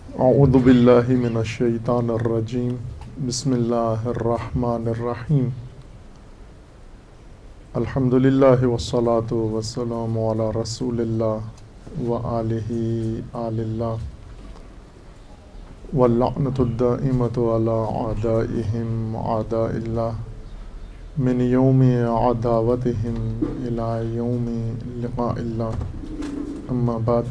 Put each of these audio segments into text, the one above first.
اعوذ باللہ من الشیطان الرجیم بسم اللہ الرحمن الرحیم الحمد للہ والصلاة والسلام علی رسول اللہ وآلہ آل اللہ واللعنۃ الدائمۃ علی اعدائہم اعداء اللہ من یوم عداوتہم الی یوم لقاء اللہ اما بعد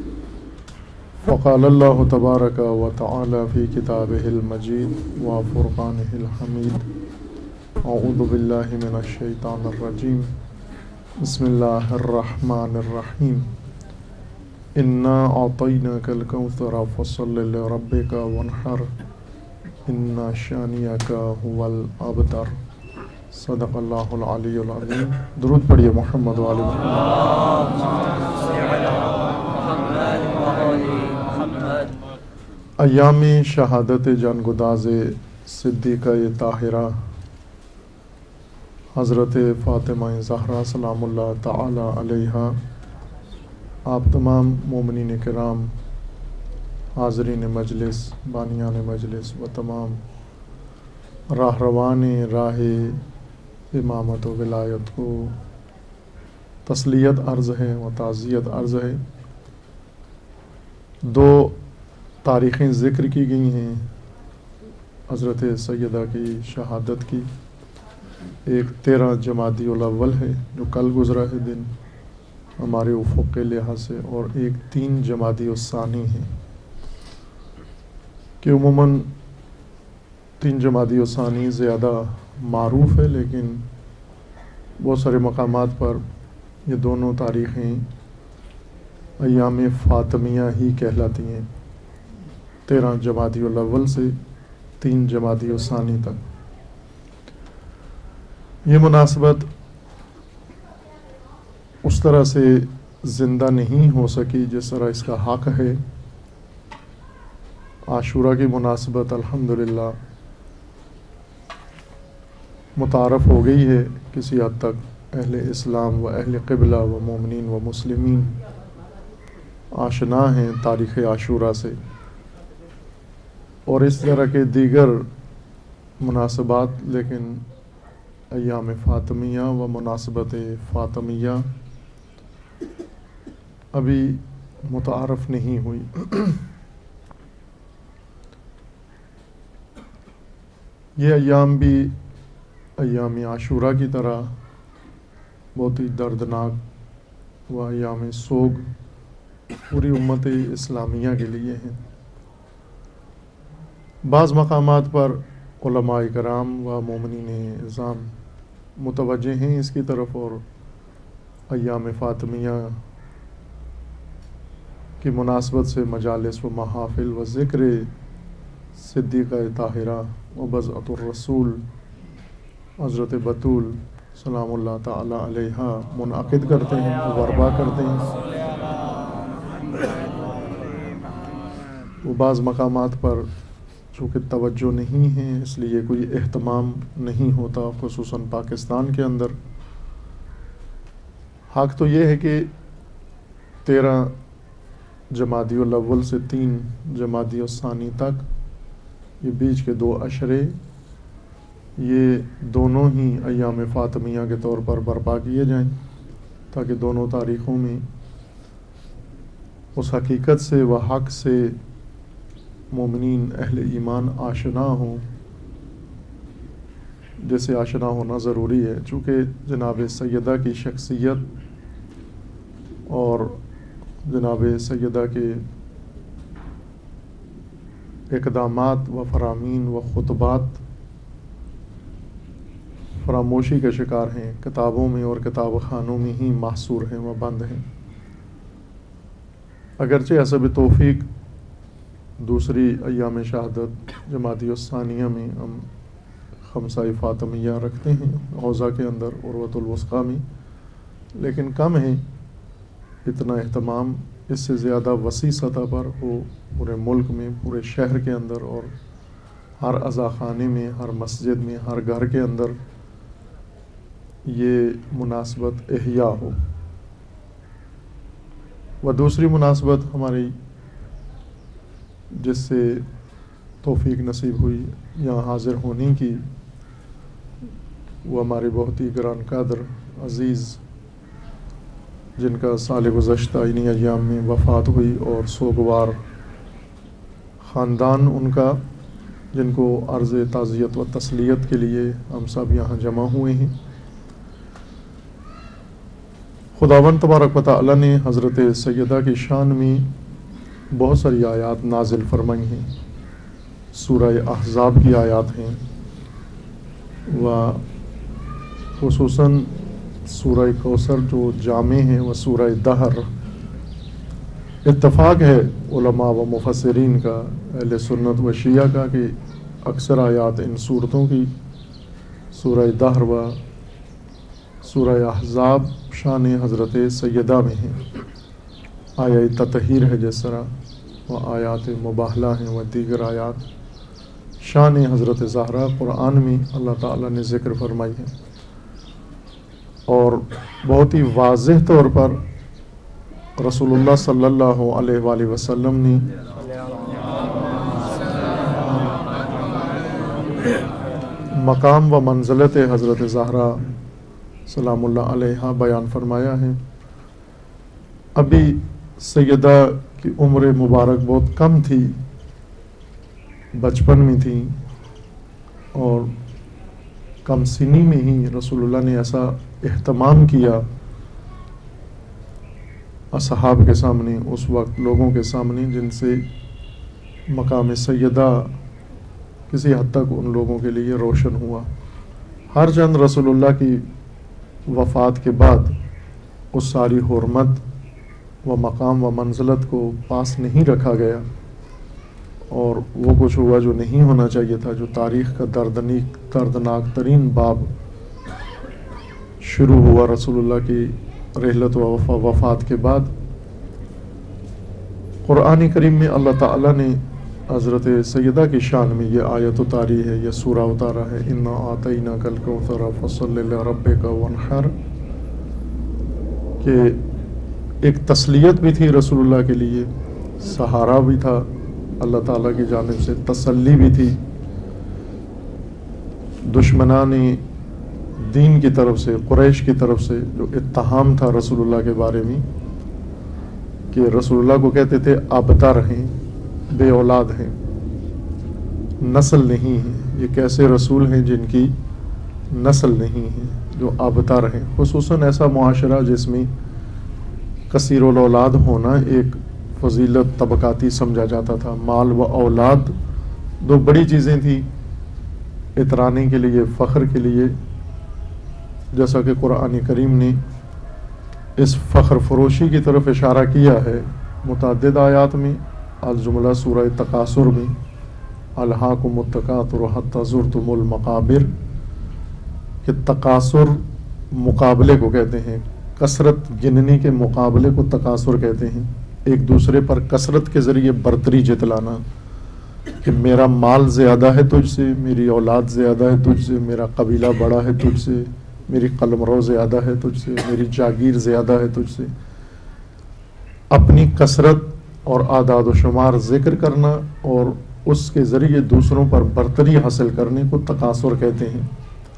وقال اللہ تبارک و تعالی فی کتابہ المجید و فرقانہ الحمید اعوذ باللہ من الشیطان الرجیم بسم اللہ الرحمن الرحیم انا اعطیناک الکوثر فصل لربک وانحر ان شانئک هو الابتر صدق اللہ العلی العظیم۔ درود پڑھیے محمد و آل محمد۔ ایام شہادت جانگداز صدیقہ طاہرہ حضرت فاطمہ زہرا سلام اللہ تعالی علیہا، آپ تمام مومنین کرام، حاضرین مجلس، بانیان مجلس و تمام راہ روان راہ امامت و ولایت کو تسلیت عرض ہے و تعزیت عرض ہے۔ دو تاریخیں ذکر کی گئی ہیں حضرت سیدہ کی شہادت کی، ایک 13 جمادی الاول ہے جو کل گزرا ہے دن ہمارے افق کے لحاظ سے، اور ایک 3 جمادی الثانی ہے کہ عموماً 3 جمادی الثانی زیادہ معروف ہے، لیکن بہت سارے مقامات پر یہ دونوں تاریخیں ایام فاطمیہ ہی کہلاتی ہیں، 13 جمادی الاول سے 3 جمادی الثانی تک۔ یہ مناسبت اس طرح سے زندہ نہیں ہو سکی جس طرح اس کا حق ہے۔ عاشورہ کی مناسبت الحمدللہ متعارف ہو گئی ہے کسی حد تک، اہل اسلام و اہل قبلہ و مومنین و مسلمین آشنا ہیں تاریخ عاشورہ سے، اور اس طرح کے دیگر مناسبات، لیکن ایام فاطمیہ و مناسبت فاطمیہ ابھی متعارف نہیں ہوئی۔ یہ ایام بھی ایام عاشورہ کی طرح بہت ہی دردناک و ایام سوگ پوری امت اسلامیہ کے لیے ہیں۔ بعض مقامات پر علماء کرام و مومنین اعظام متوجہ ہیں اس کی طرف، اور ایام فاطمیہ کی مناسبت سے مجالس و محافل و ذکر صدیقہ طاہرہ و بضعۃ الرسول حضرت بطول سلام اللہ تعالی علیہا منعقد کرتے ہیں، برپا کرتے ہیں۔ وہ بعض مقامات پر چونکہ توجہ نہیں ہے اس لیے کوئی اہتمام نہیں ہوتا، خصوصاً پاکستان کے اندر۔ حق تو یہ ہے کہ 13 جمادی الاول سے 3 جمادی الثانی تک یہ بیچ کے 2 عشرے، یہ دونوں ہی ایام فاطمیہ کے طور پر برپا کیے جائیں، تاکہ دونوں تاریخوں میں اس حقیقت سے و حق سے مومنین اہل ایمان آشنا ہوں، جیسے آشنا ہونا ضروری ہے، چونکہ جناب سیدہ کی شخصیت اور جناب سیدہ کے اقدامات و فرامین و خطبات فراموشی کا شکار ہیں، کتابوں میں اور کتاب خانوں میں ہی محصور ہیں و بند ہیں۔ اگرچہ حسب توفیق دوسری ایام شہادت جمادی الثانیہ میں ہم خمسہ فاطمیہ رکھتے ہیں حوزہ کے اندر، عروۃ الوثقیٰ میں، لیکن کم ہے اتنا اہتمام۔ اس سے زیادہ وسیع سطح پر وہ پورے ملک میں، پورے شہر کے اندر، اور ہر عزاخانے میں، ہر مسجد میں، ہر گھر کے اندر یہ مناسبت احیاء ہو۔ و دوسری مناسبت ہماری جس سے توفیق نصیب ہوئی یہاں حاضر ہونے کی، وہ ہمارے بہت ہی گران قدر عزیز جن کا سال گزشتہ انہی ایام میں وفات ہوئی، اور سوگوار خاندان ان کا، جن کو عرض تعزیت و تسلیت کے لیے ہم سب یہاں جمع ہوئے ہیں۔ خداوند تبارک و تعالی نے حضرت سیدہ کی شان میں بہت ساری آیات نازل فرمائی ہیں۔ سورہ احزاب کی آیات ہیں، و خصوصاً سورہ کوثر جو جامع ہیں، وہ سورہ دہر۔ اتفاق ہے علماء و مفسرین کا، اہل سنت و شیعہ کا، کہ اکثر آیات ان صورتوں کی سورہ دہر و سورہ احزاب شان حضرت سیدہ میں ہیں۔ آیہ تطہیر ہے جس طرح، و آیات مباہلہ ہیں، و دیگر آیات شان حضرت زہرا قرآن میں اللہ تعالیٰ نے ذکر فرمائی ہے، اور بہت ہی واضح طور پر رسول اللہ صلی اللہ علیہ وآلہ وسلم نے مقام و منزلت حضرت زہرا سلام اللہ علیہ بیان فرمایا ہے۔ ابھی سیدہ کی عمر مبارک بہت کم تھی، بچپن میں تھی، اور کم سنی میں ہی رسول اللہ نے ایسا اہتمام کیا اصحاب کے سامنے، اس وقت لوگوں کے سامنے، جن سے مقام سیدہ کسی حد تک ان لوگوں کے لیے روشن ہوا۔ ہر چند رسول اللہ کی وفات کے بعد اس ساری حرمت و مقام و منزلت کو پاس نہیں رکھا گیا، اور وہ کچھ ہوا جو نہیں ہونا چاہیے تھا، جو تاریخ کا دردناک ترین باب شروع ہوا رسول اللہ کی رحلت و وفات کے بعد۔ قرآن کریم میں اللہ تعالیٰ نے حضرت سیدہ کی شان میں یہ آیت اتاری ہے، یہ سورہ اتارا ہے، اِنَّا أَعْطَيْنَاكَ الْكَوْثَرَ فَصَلِّ لِرَبِّكَ وَانْحَرْ، کہ ایک تسلیت بھی تھی رسول اللہ کے لیے، سہارا بھی تھا اللہ تعالیٰ کی جانب سے، تسلی بھی تھی دشمنان دین کی طرف سے، قریش کی طرف سے جو اتہام تھا رسول اللہ کے بارے میں، کہ رسول اللہ کو کہتے تھے ابتر ہیں، بے اولاد ہیں، نسل نہیں ہے، یہ کیسے رسول ہیں جن کی نسل نہیں ہے، جو ابتر ہیں۔ خصوصاً ایسا معاشرہ جس میں کثیر الاولاد ہونا ایک فضیلت طبقاتی سمجھا جاتا تھا، مال و اولاد دو بڑی چیزیں تھیں اترانے کے لیے، فخر کے لیے، جیسا کہ قرآن کریم نے اس فخر فروشی کی طرف اشارہ کیا ہے متعدد آیات میں، الجملہ سورہ تکاثر میں، الہاکم التکاثر حتی زرتم المقابر، کہ تکاثر مقابلے کو کہتے ہیں، کثرت گننے کے مقابلے کو تکاثر کہتے ہیں، ایک دوسرے پر کثرت کے ذریعے برتری جتلانا، کہ میرا مال زیادہ ہے تجھ سے، میری اولاد زیادہ ہے تجھ سے، میرا قبیلہ بڑا ہے تجھ سے، میری قلمرو زیادہ ہے تجھ سے، میری جاگیر زیادہ ہے تجھ سے، اپنی کثرت اور اعداد و شمار ذکر کرنا اور اس کے ذریعے دوسروں پر برتری حاصل کرنے کو تکاثر کہتے ہیں۔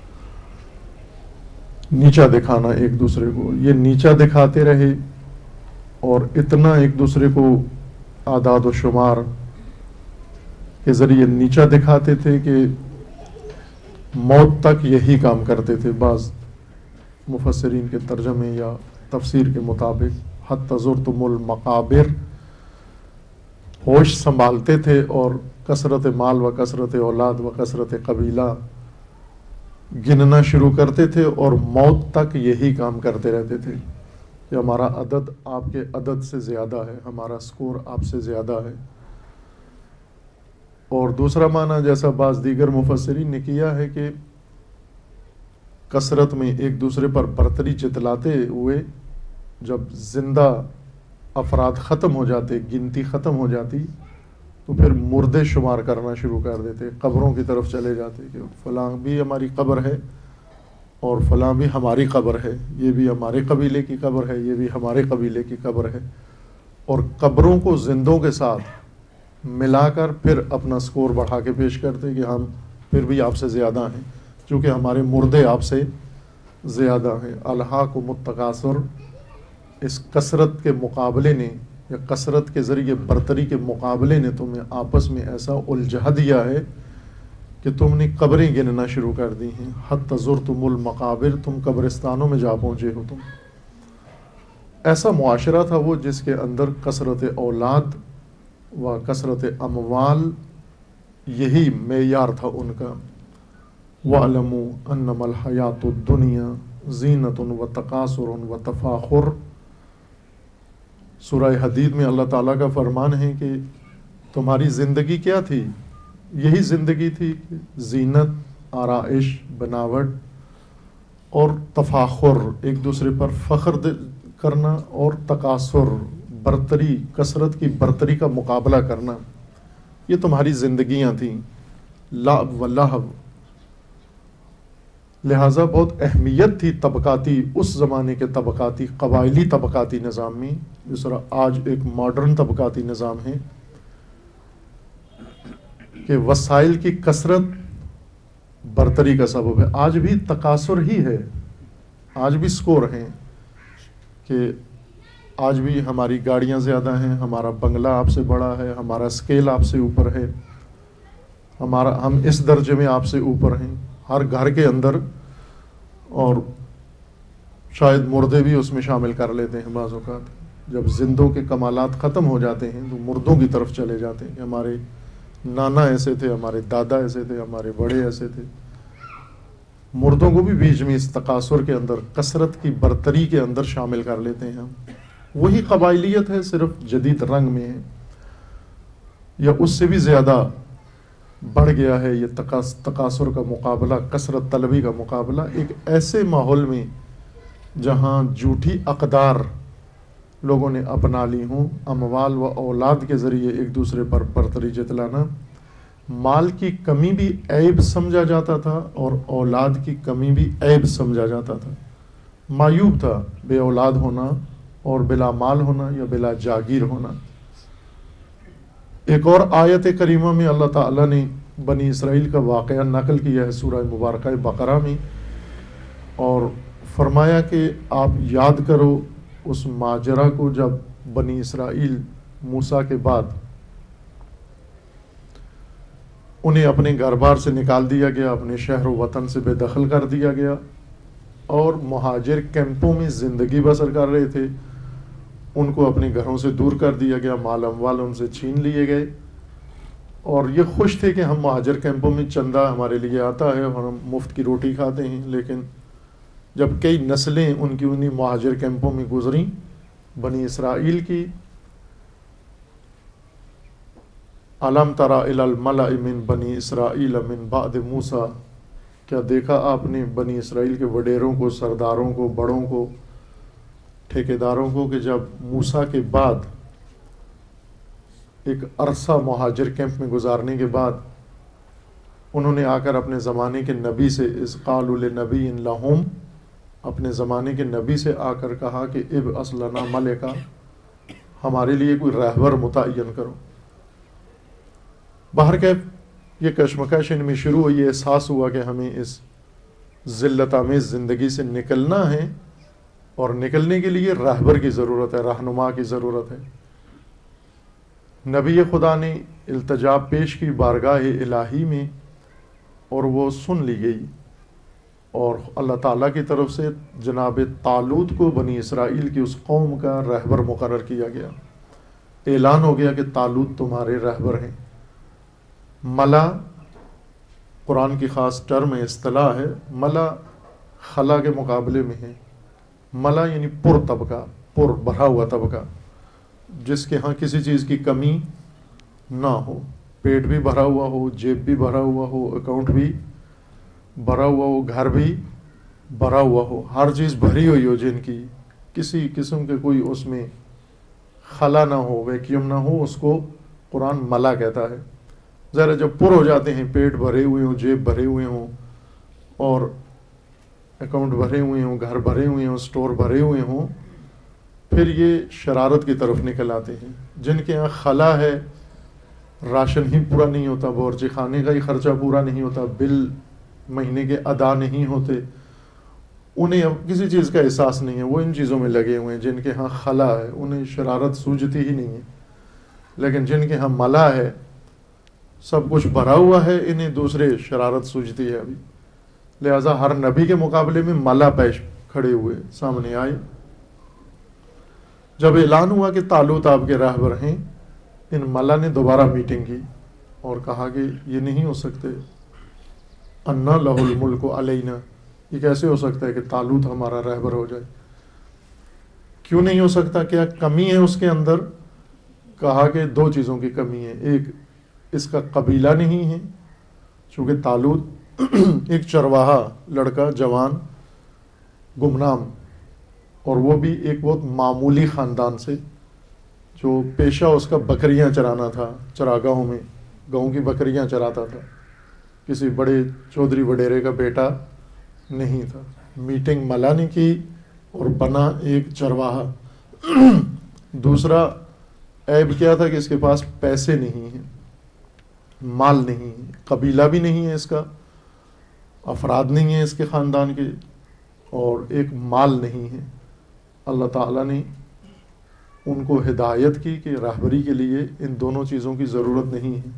نیچا دکھانا ایک دوسرے کو، یہ نیچا دکھاتے رہے اور اتنا ایک دوسرے کو اعداد و شمار کے ذریعے نیچا دکھاتے تھے کہ موت تک یہی کام کرتے تھے۔ بعض مفسرین کے ترجمے یا تفسیر کے مطابق حتی زرتم المقابر، ہوش سنبھالتے تھے اور کثرت مال و کثرت اولاد و کثرت قبیلہ گننا شروع کرتے تھے، اور موت تک یہی کام کرتے رہتے تھے کہ ہمارا عدد آپ کے عدد سے زیادہ ہے، ہمارا سکور آپ سے زیادہ ہے۔ اور دوسرا معنی جیسا بعض دیگر مفسرین نے کیا ہے کہ کثرت میں ایک دوسرے پر برتری جتلاتے ہوئے جب زندہ افراد ختم ہو جاتے، گنتی ختم ہو جاتی، تو پھر مردے شمار کرنا شروع کر دیتے، قبروں کی طرف چلے جاتے کہ فلاں بھی ہماری قبر ہے اور فلاں بھی ہماری قبر ہے، یہ بھی ہمارے قبیلے کی قبر ہے، یہ بھی ہمارے قبیلے کی قبر ہے، اور قبروں کو زندوں کے ساتھ ملا کر پھر اپنا سکور بڑھا کے پیش کرتے کہ ہم پھر بھی آپ سے زیادہ ہیں، چونکہ ہمارے مردے آپ سے زیادہ ہیں۔ الہاکم التکاثر، اس کثرت کے مقابلے نے یا کثرت کے ذریعے برتری کے مقابلے نے تمہیں آپس میں ایسا الجھا دیا ہے کہ تم نے قبریں گننا شروع کر دی ہیں۔ حتی زرتم المقابر، تم قبرستانوں میں جا پہنچے ہو۔ تم ایسا معاشرہ تھا وہ جس کے اندر کثرت اولاد و کثرت اموال یہی معیار تھا ان کا۔ وَاعْلَمُوا أَنَّمَا الْحَيَاةُ الدُّنْيَا زِینَةٌ وَتَکَاثُرٌ وَتَفَاخُرٌ۔ سورہ حدید میں اللہ تعالیٰ کا فرمان ہے کہ تمہاری زندگی کیا تھی؟ یہی زندگی تھی کہ زینت، آرائش، بناوٹ اور تفاخر، ایک دوسرے پر فخر کرنا، اور تکاثر، برتری، کثرت کی برتری کا مقابلہ کرنا، یہ تمہاری زندگیاں تھیں۔ لعب و لہو، لہٰذا بہت اہمیت تھی طبقاتی، اس زمانے کے طبقاتی قبائلی طبقاتی نظام میں، جس طرح آج ایک ماڈرن طبقاتی نظام ہے کہ وسائل کی کثرت برتری کا سبب ہے۔ آج بھی تکاثر ہی ہے، آج بھی سکور ہیں کہ آج بھی ہماری گاڑیاں زیادہ ہیں، ہمارا بنگلہ آپ سے بڑا ہے، ہمارا اسکیل آپ سے اوپر ہے، ہم اس درجے میں آپ سے اوپر ہیں، ہر گھر کے اندر، اور شاید مردے بھی اس میں شامل کر لیتے ہیں بعض اوقات۔ جب زندوں کے کمالات ختم ہو جاتے ہیں تو مردوں کی طرف چلے جاتے ہیں کہ ہمارے نانا ایسے تھے، ہمارے دادا ایسے تھے، ہمارے بڑے ایسے تھے۔ مردوں کو بھی بیچ میں اس تکاثر کے اندر، کثرت کی برتری کے اندر شامل کر لیتے ہیں ہم۔ وہی قبائلیت ہے، صرف جدید رنگ میں ہے، یا اس سے بھی زیادہ بڑھ گیا ہے یہ تکاثر کا مقابلہ، کثرت طلبی کا مقابلہ، ایک ایسے ماحول میں جہاں جھوٹی اقدار لوگوں نے اپنا لی ہوں، اموال و اولاد کے ذریعے ایک دوسرے پر برتری جتلانا۔ مال کی کمی بھی عیب سمجھا جاتا تھا اور اولاد کی کمی بھی عیب سمجھا جاتا تھا۔ معیوب تھا بے اولاد ہونا اور بلا مال ہونا یا بلا جاگیر ہونا۔ ایک اور آیت کریمہ میں اللہ تعالیٰ نے بنی اسرائیل کا واقعہ نقل کیا ہے سورہ مبارکہ بقرہ میں، اور فرمایا کہ آپ یاد کرو اس ماجرا کو جب بنی اسرائیل موسیٰ کے بعد انہیں اپنے گھر بار سے نکال دیا گیا، اپنے شہر و وطن سے بے دخل کر دیا گیا، اور مہاجر کیمپوں میں زندگی بسر کر رہے تھے، ان کو اپنے گھروں سے دور کر دیا گیا، مال اموال ان سے چھین لیے گئے، اور یہ خوش تھے کہ ہم مہاجر کیمپوں میں چندہ ہمارے لیے آتا ہے اور ہم مفت کی روٹی کھاتے ہیں۔ لیکن جب کئی نسلیں ان کی انہی مہاجر کیمپوں میں گزریں بنی اسرائیل کی، الم تری الی الملأ من بنی اسرائیل من بعد موسیٰ، کیا دیکھا آپ نے بنی اسرائیل کے وڈیروں کو، سرداروں کو، بڑوں کو، ٹھیکیداروں کو، کہ جب موسیٰ کے بعد ایک عرصہ مہاجر کیمپ میں گزارنے کے بعد انہوں نے آ کر اپنے زمانے کے نبی سے، اذ قالوا لنبی لہم، اپنے زمانے کے نبی سے آ کر کہا کہ ابعث لنا ملکا، ہمارے لیے کوئی رہبر متعین کرو۔ باہر کے یہ کشمکش ان میں شروع ہوئی، احساس ہوا کہ ہمیں اس ذلت آمیز زندگی سے نکلنا ہے، اور نکلنے کے لیے رہبر کی ضرورت ہے، رہنما کی ضرورت ہے۔ نبی خدا نے التجا پیش کی بارگاہ الہی میں، اور وہ سن لی گئی، اور اللہ تعالیٰ کی طرف سے جناب طالوت کو بنی اسرائیل کی اس قوم کا رہبر مقرر کیا گیا۔ اعلان ہو گیا کہ طالوت تمہارے رہبر ہیں۔ ملا قرآن کی خاص ٹرم ہے، اصطلاح ہے، ملا خلا کے مقابلے میں ہے۔ ملا یعنی پر طبقہ، پر بھرا ہوا طبقہ، جس کے ہاں کسی چیز کی کمی نہ ہو، پیٹ بھی بھرا ہوا ہو، جیب بھی بھرا ہوا ہو، اکاؤنٹ بھی بھرا ہوا ہو، گھر بھی بھرا ہوا ہو، ہر چیز بھری ہوئی ہو، جن کی کسی قسم کے کوئی اس میں خلا نہ ہو، ویکیوم نہ ہو، اس کو قرآن ملا کہتا ہے۔ ذرا جب پر ہو جاتے ہیں، پیٹ بھرے ہوئے ہوں، جیب بھرے ہوئے ہوں، اور اکاؤنٹ بھرے ہوئے ہوں، گھر بھرے ہوئے ہوں، سٹور بھرے ہوئے ہوں، پھر یہ شرارت کی طرف نکل آتے ہیں۔ جن کے یہاں خلا ہے، راشن ہی پورا نہیں ہوتا، باورچی خانے کا ہی خرچہ پورا نہیں ہوتا، بل مہینے کے ادا نہیں ہوتے، انہیں اب کسی چیز کا احساس نہیں ہے، وہ ان چیزوں میں لگے ہوئے ہیں۔ جن کے ہاں خلا ہے انہیں شرارت سوجتی ہی نہیں ہے، لیکن جن کے ہاں ملا ہے، سب کچھ بھرا ہوا ہے، انہیں دوسرے شرارت سوجتی ہے ابھی۔ لہٰذا ہر نبی کے مقابلے میں ملا پیش کھڑے ہوئے سامنے آئے۔ جب اعلان ہوا کہ طالوت آپ کے راہبر ہیں، ان ملا نے دوبارہ میٹنگ کی اور کہا کہ یہ نہیں ہو سکتے، انا لہ الملک علینا، یہ کیسے ہو سکتا ہے کہ طالوت ہمارا رہبر ہو جائے؟ کیوں نہیں ہو سکتا؟ کیا کمی ہے اس کے اندر؟ کہا کہ دو چیزوں کی کمی ہے۔ ایک، اس کا قبیلہ نہیں ہے، چونکہ طالوت ایک چرواہا لڑکا جوان گمنام، اور وہ بھی ایک بہت معمولی خاندان سے، جو پیشہ اس کا بکریاں چرانا تھا، چراگاہوں میں گاؤں کی بکریاں چراتا تھا، کسی بڑے چودھری وڈیرے کا بیٹا نہیں تھا۔ میٹنگ ملا نے کی اور بنا ایک چرواہا۔ دوسرا عیب کیا تھا کہ اس کے پاس پیسے نہیں ہیں، مال نہیں ہے، قبیلہ بھی نہیں ہے اس کا، افراد نہیں ہیں اس کے خاندان کے، اور ایک مال نہیں ہے۔ اللہ تعالیٰ نے ان کو ہدایت کی کہ رہبری کے لیے ان دونوں چیزوں کی ضرورت نہیں ہے،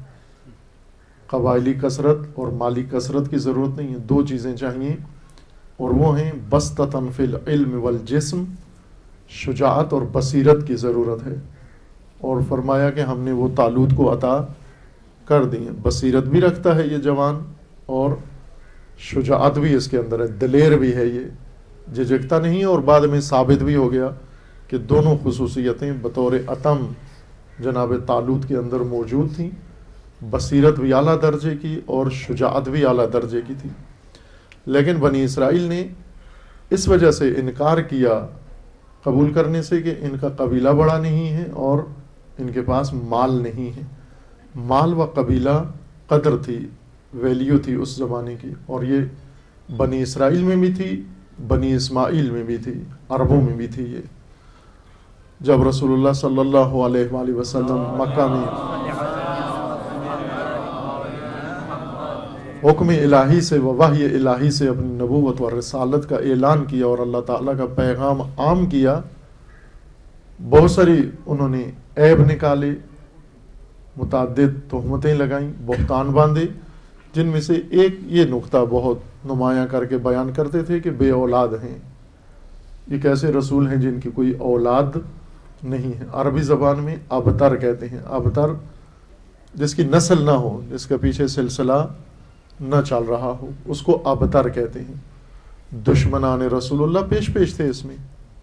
قبائلی کثرت اور مالی کثرت کی ضرورت نہیں ہے، دو چیزیں چاہیے، اور وہ ہیں بسطۃ فی العلم والجسم، شجاعت اور بصیرت کی ضرورت ہے۔ اور فرمایا کہ ہم نے وہ طالوت کو عطا کر دی ہے، بصیرت بھی رکھتا ہے یہ جوان، اور شجاعت بھی اس کے اندر ہے، دلیر بھی ہے، یہ جھجکتا نہیں ہے، اور بعد میں ثابت بھی ہو گیا کہ دونوں خصوصیتیں بطور اتم جناب طالوت کے اندر موجود تھیں، بصیرت بھی اعلیٰ درجے کی اور شجاعت بھی اعلیٰ درجے کی تھی۔ لیکن بنی اسرائیل نے اس وجہ سے انکار کیا قبول کرنے سے کہ ان کا قبیلہ بڑا نہیں ہے اور ان کے پاس مال نہیں ہے۔ مال و قبیلہ قدر تھی، ویلیو تھی اس زمانے کی، اور یہ بنی اسرائیل میں بھی تھی، بنی اسماعیل میں بھی تھی، عربوں میں بھی تھی۔ یہ جب رسول اللہ صلی اللہ علیہ وآلہ وسلم مکہ میں حکم الہی سے و وحی الہی سے اپنی نبوت و رسالت کا اعلان کیا اور اللہ تعالیٰ کا پیغام عام کیا، بہت ساری انہوں نے عیب نکالے، متعدد تہمتیں لگائیں، بہتان باندھے، جن میں سے ایک یہ نقطہ بہت نمایاں کر کے بیان کرتے تھے کہ بے اولاد ہیں۔ یہ کیسے رسول ہیں جن کی کوئی اولاد نہیں ہے؟ عربی زبان میں ابتر کہتے ہیں، ابتر جس کی نسل نہ ہو، جس کا پیچھے سلسلہ نہ چل رہا ہو، اس کو ابتر کہتے ہیں۔ دشمنان رسول اللہ پیش تھے اس میں،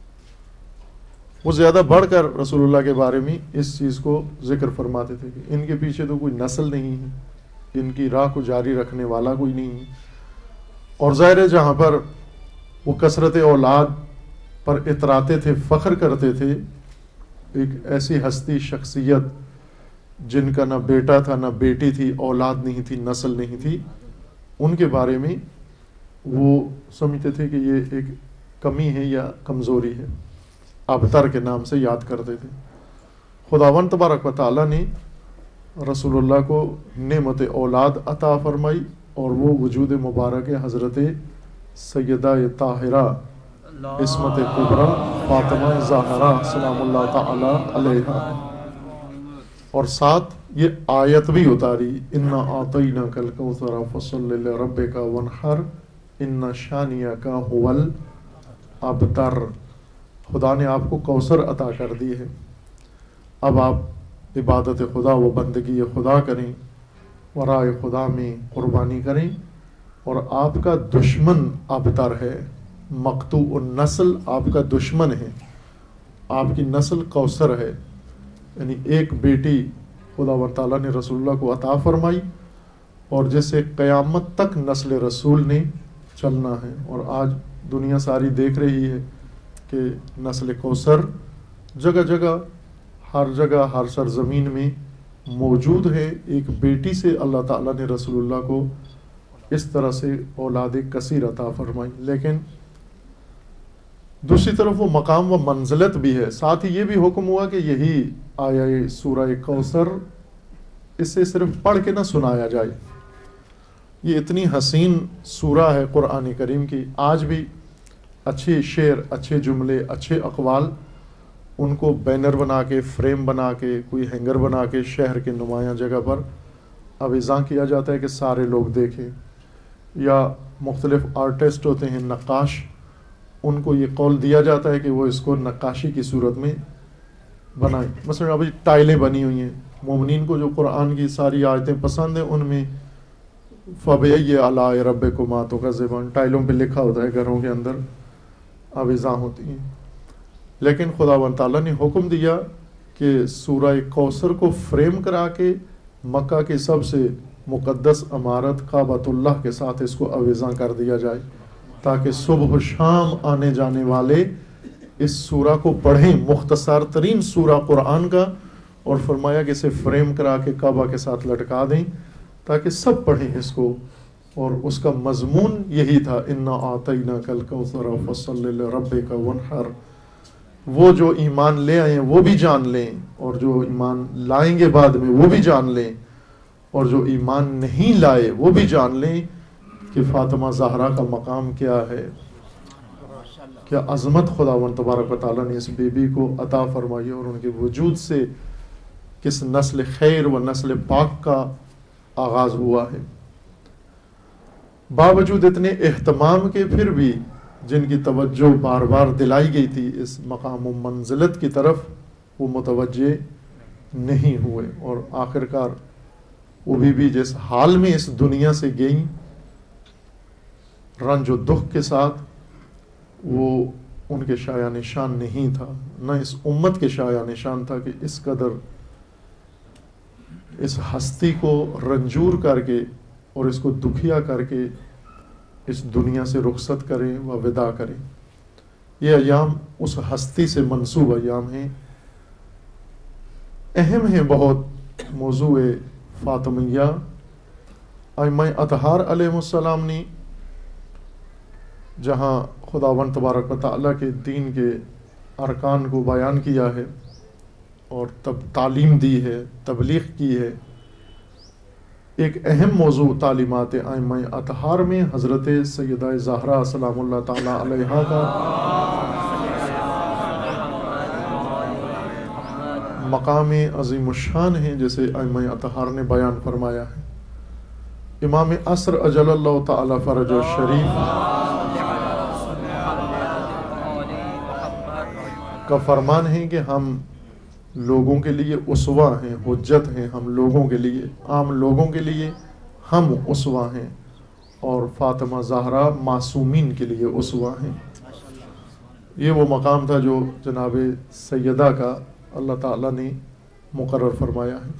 وہ زیادہ بڑھ کر رسول اللہ کے بارے میں اس چیز کو ذکر فرماتے تھے کہ ان کے پیچھے تو کوئی نسل نہیں ہے، ان کی راہ کو جاری رکھنے والا کوئی نہیں ہے۔ اور ظاہر ہے جہاں پر وہ کثرت اولاد پر اتراتے تھے، فخر کرتے تھے، ایک ایسی ہستی شخصیت جن کا نہ بیٹا تھا نہ بیٹی تھی، اولاد نہیں تھی، نسل نہیں تھی، ان کے بارے میں وہ سمجھتے تھے کہ یہ ایک کمی ہے یا کمزوری ہے، ابتر کے نام سے یاد کرتے تھے۔ خداوند تبارک و تعالیٰ نے رسول اللہ کو نعمت اولاد عطا فرمائی، اور وہ وجود مبارک حضرت سیدہ طاہرہ عصمت کبریٰ فاطمہ زہرا سلام اللہ تعالی علیہا، اور ساتھ یہ آیت بھی اتاری، انا اعطیناک الکوثر فصل لربک وانحر ان شانئک ھو الابتر۔ خدا نے آپ کو کوثر عطا کر دی ہے، اب آپ عبادت خدا و بندگی خدا کریں، ورائے خدا میں قربانی کریں، اور آپ کا دشمن ابتر ہے، مقطوع النسل آپ کا دشمن ہے، آپ کی نسل کوثر ہے، یعنی ایک بیٹی خدا و تعالیٰ نے رسول اللہ کو عطا فرمائی، اور جسے قیامت تک نسل رسول نے چلنا ہے۔ اور آج دنیا ساری دیکھ رہی ہے کہ نسل کوثر جگہ جگہ ہر سرزمین میں موجود ہے۔ ایک بیٹی سے اللہ تعالیٰ نے رسول اللہ کو اس طرح سے اولاد کثیر عطا فرمائی، لیکن دوسری طرف وہ مقام و منزلت بھی ہے۔ ساتھ ہی یہ بھی حکم ہوا کہ یہی آیا سورہ کوثر اسے صرف پڑھ کے نہ سنایا جائے. یہ اتنی حسین سورہ ہے قرآن کریم کی. آج بھی اچھے شعر، اچھے جملے، اچھے اقوال، ان کو بینر بنا کے، فریم بنا کے، کوئی ہینگر بنا کے شہر کے نمایاں جگہ پر اویزاں کیا جاتا ہے کہ سارے لوگ دیکھیں. یا مختلف آرٹسٹ ہوتے ہیں، نقاش، ان کو یہ قول دیا جاتا ہے کہ وہ اس کو نقاشی کی صورت میں بنائیں. مثلا ابھی ٹائلیں بنی ہوئی ہیں، مومنین کو جو قرآن کی ساری آیتیں پسند ہیں ان میں فَبِأَيِّ آلَاءِ رَبِّكُمَا تُكَذِّبَانِ ٹائلوں پہ لکھا ہوتا ہے، گھروں کے اندر آویزاں ہوتی ہیں. لیکن خداوند تعالیٰ نے حکم دیا کہ سورہ کوثر کو فریم کرا کے مکہ کے سب سے مقدس عمارت کعبۃ اللہ کے ساتھ اس کو آویزاں کر دیا جائے، تاکہ صبح و شام آنے جانے والے اس سورہ کو پڑھیں. مختصر ترین سورہ قرآن کا، اور فرمایا کہ اسے فریم کرا کے کعبہ کے ساتھ لٹکا دیں تاکہ سب پڑھیں اس کو. اور اس کا مضمون یہی تھا، اِنَّا أَعْطَيْنَاكَ الْكَوْثَرَ فَصَلِّ لِرَبِّكَ وَانْحَرْ. وہ جو ایمان لے آئیں وہ بھی جان لیں، اور جو ایمان لائیں گے بعد میں وہ بھی جان لیں، اور جو ایمان نہیں لائے وہ بھی جان لیں کہ فاطمہ زہرا کا مقام کیا ہے. کیا عظمت خداوند تبارک و تعالیٰ نے اس بی بی کو عطا فرمائی، اور ان کے وجود سے کس نسل خیر و نسل پاک کا آغاز ہوا ہے. باوجود اتنے اہتمام کے پھر بھی جن کی توجہ بار بار دلائی گئی تھی اس مقام و منزلت کی طرف، وہ متوجہ نہیں ہوئے، اور آخرکار وہ بھی جس حال میں اس دنیا سے گئیں، رنج و دکھ کے ساتھ، وہ ان کے شایع نشان نہیں تھا، نہ اس امت کے شایع نشان تھا کہ اس قدر اس ہستی کو رنجور کر کے اور اس کو دکھیا کر کے اس دنیا سے رخصت کریں و وداع کریں. یہ ایام اس ہستی سے منسوب ایام ہیں، اہم ہیں بہت. موضوع فاطمیہ ائمہ اطہار علیہ السلام نے جہاں خداوند تبارک و تعالیٰ کے دین کے ارکان کو بیان کیا ہے اور تعلیم دی ہے، تبلیغ کی ہے، ایک اہم موضوع تعلیمات ائمہ اطہار میں حضرت سیدہ زہرا سلام اللہ تعالیٰ علیہا کا مقام عظیم الشان ہے، جیسے ائمہ اطہار نے بیان فرمایا ہے. امام عصر اجل اللہ تعالیٰ فرج الشریف کا فرمان ہے کہ ہم لوگوں کے لیے اسوہ ہیں، حجت ہیں. ہم لوگوں کے لیے، عام لوگوں کے لیے ہم اسوہ ہیں، اور فاطمہ زہرا معصومین کے لیے اسوہ ہیں. یہ وہ مقام تھا جو جناب سیدہ کا اللہ تعالیٰ نے مقرر فرمایا ہے.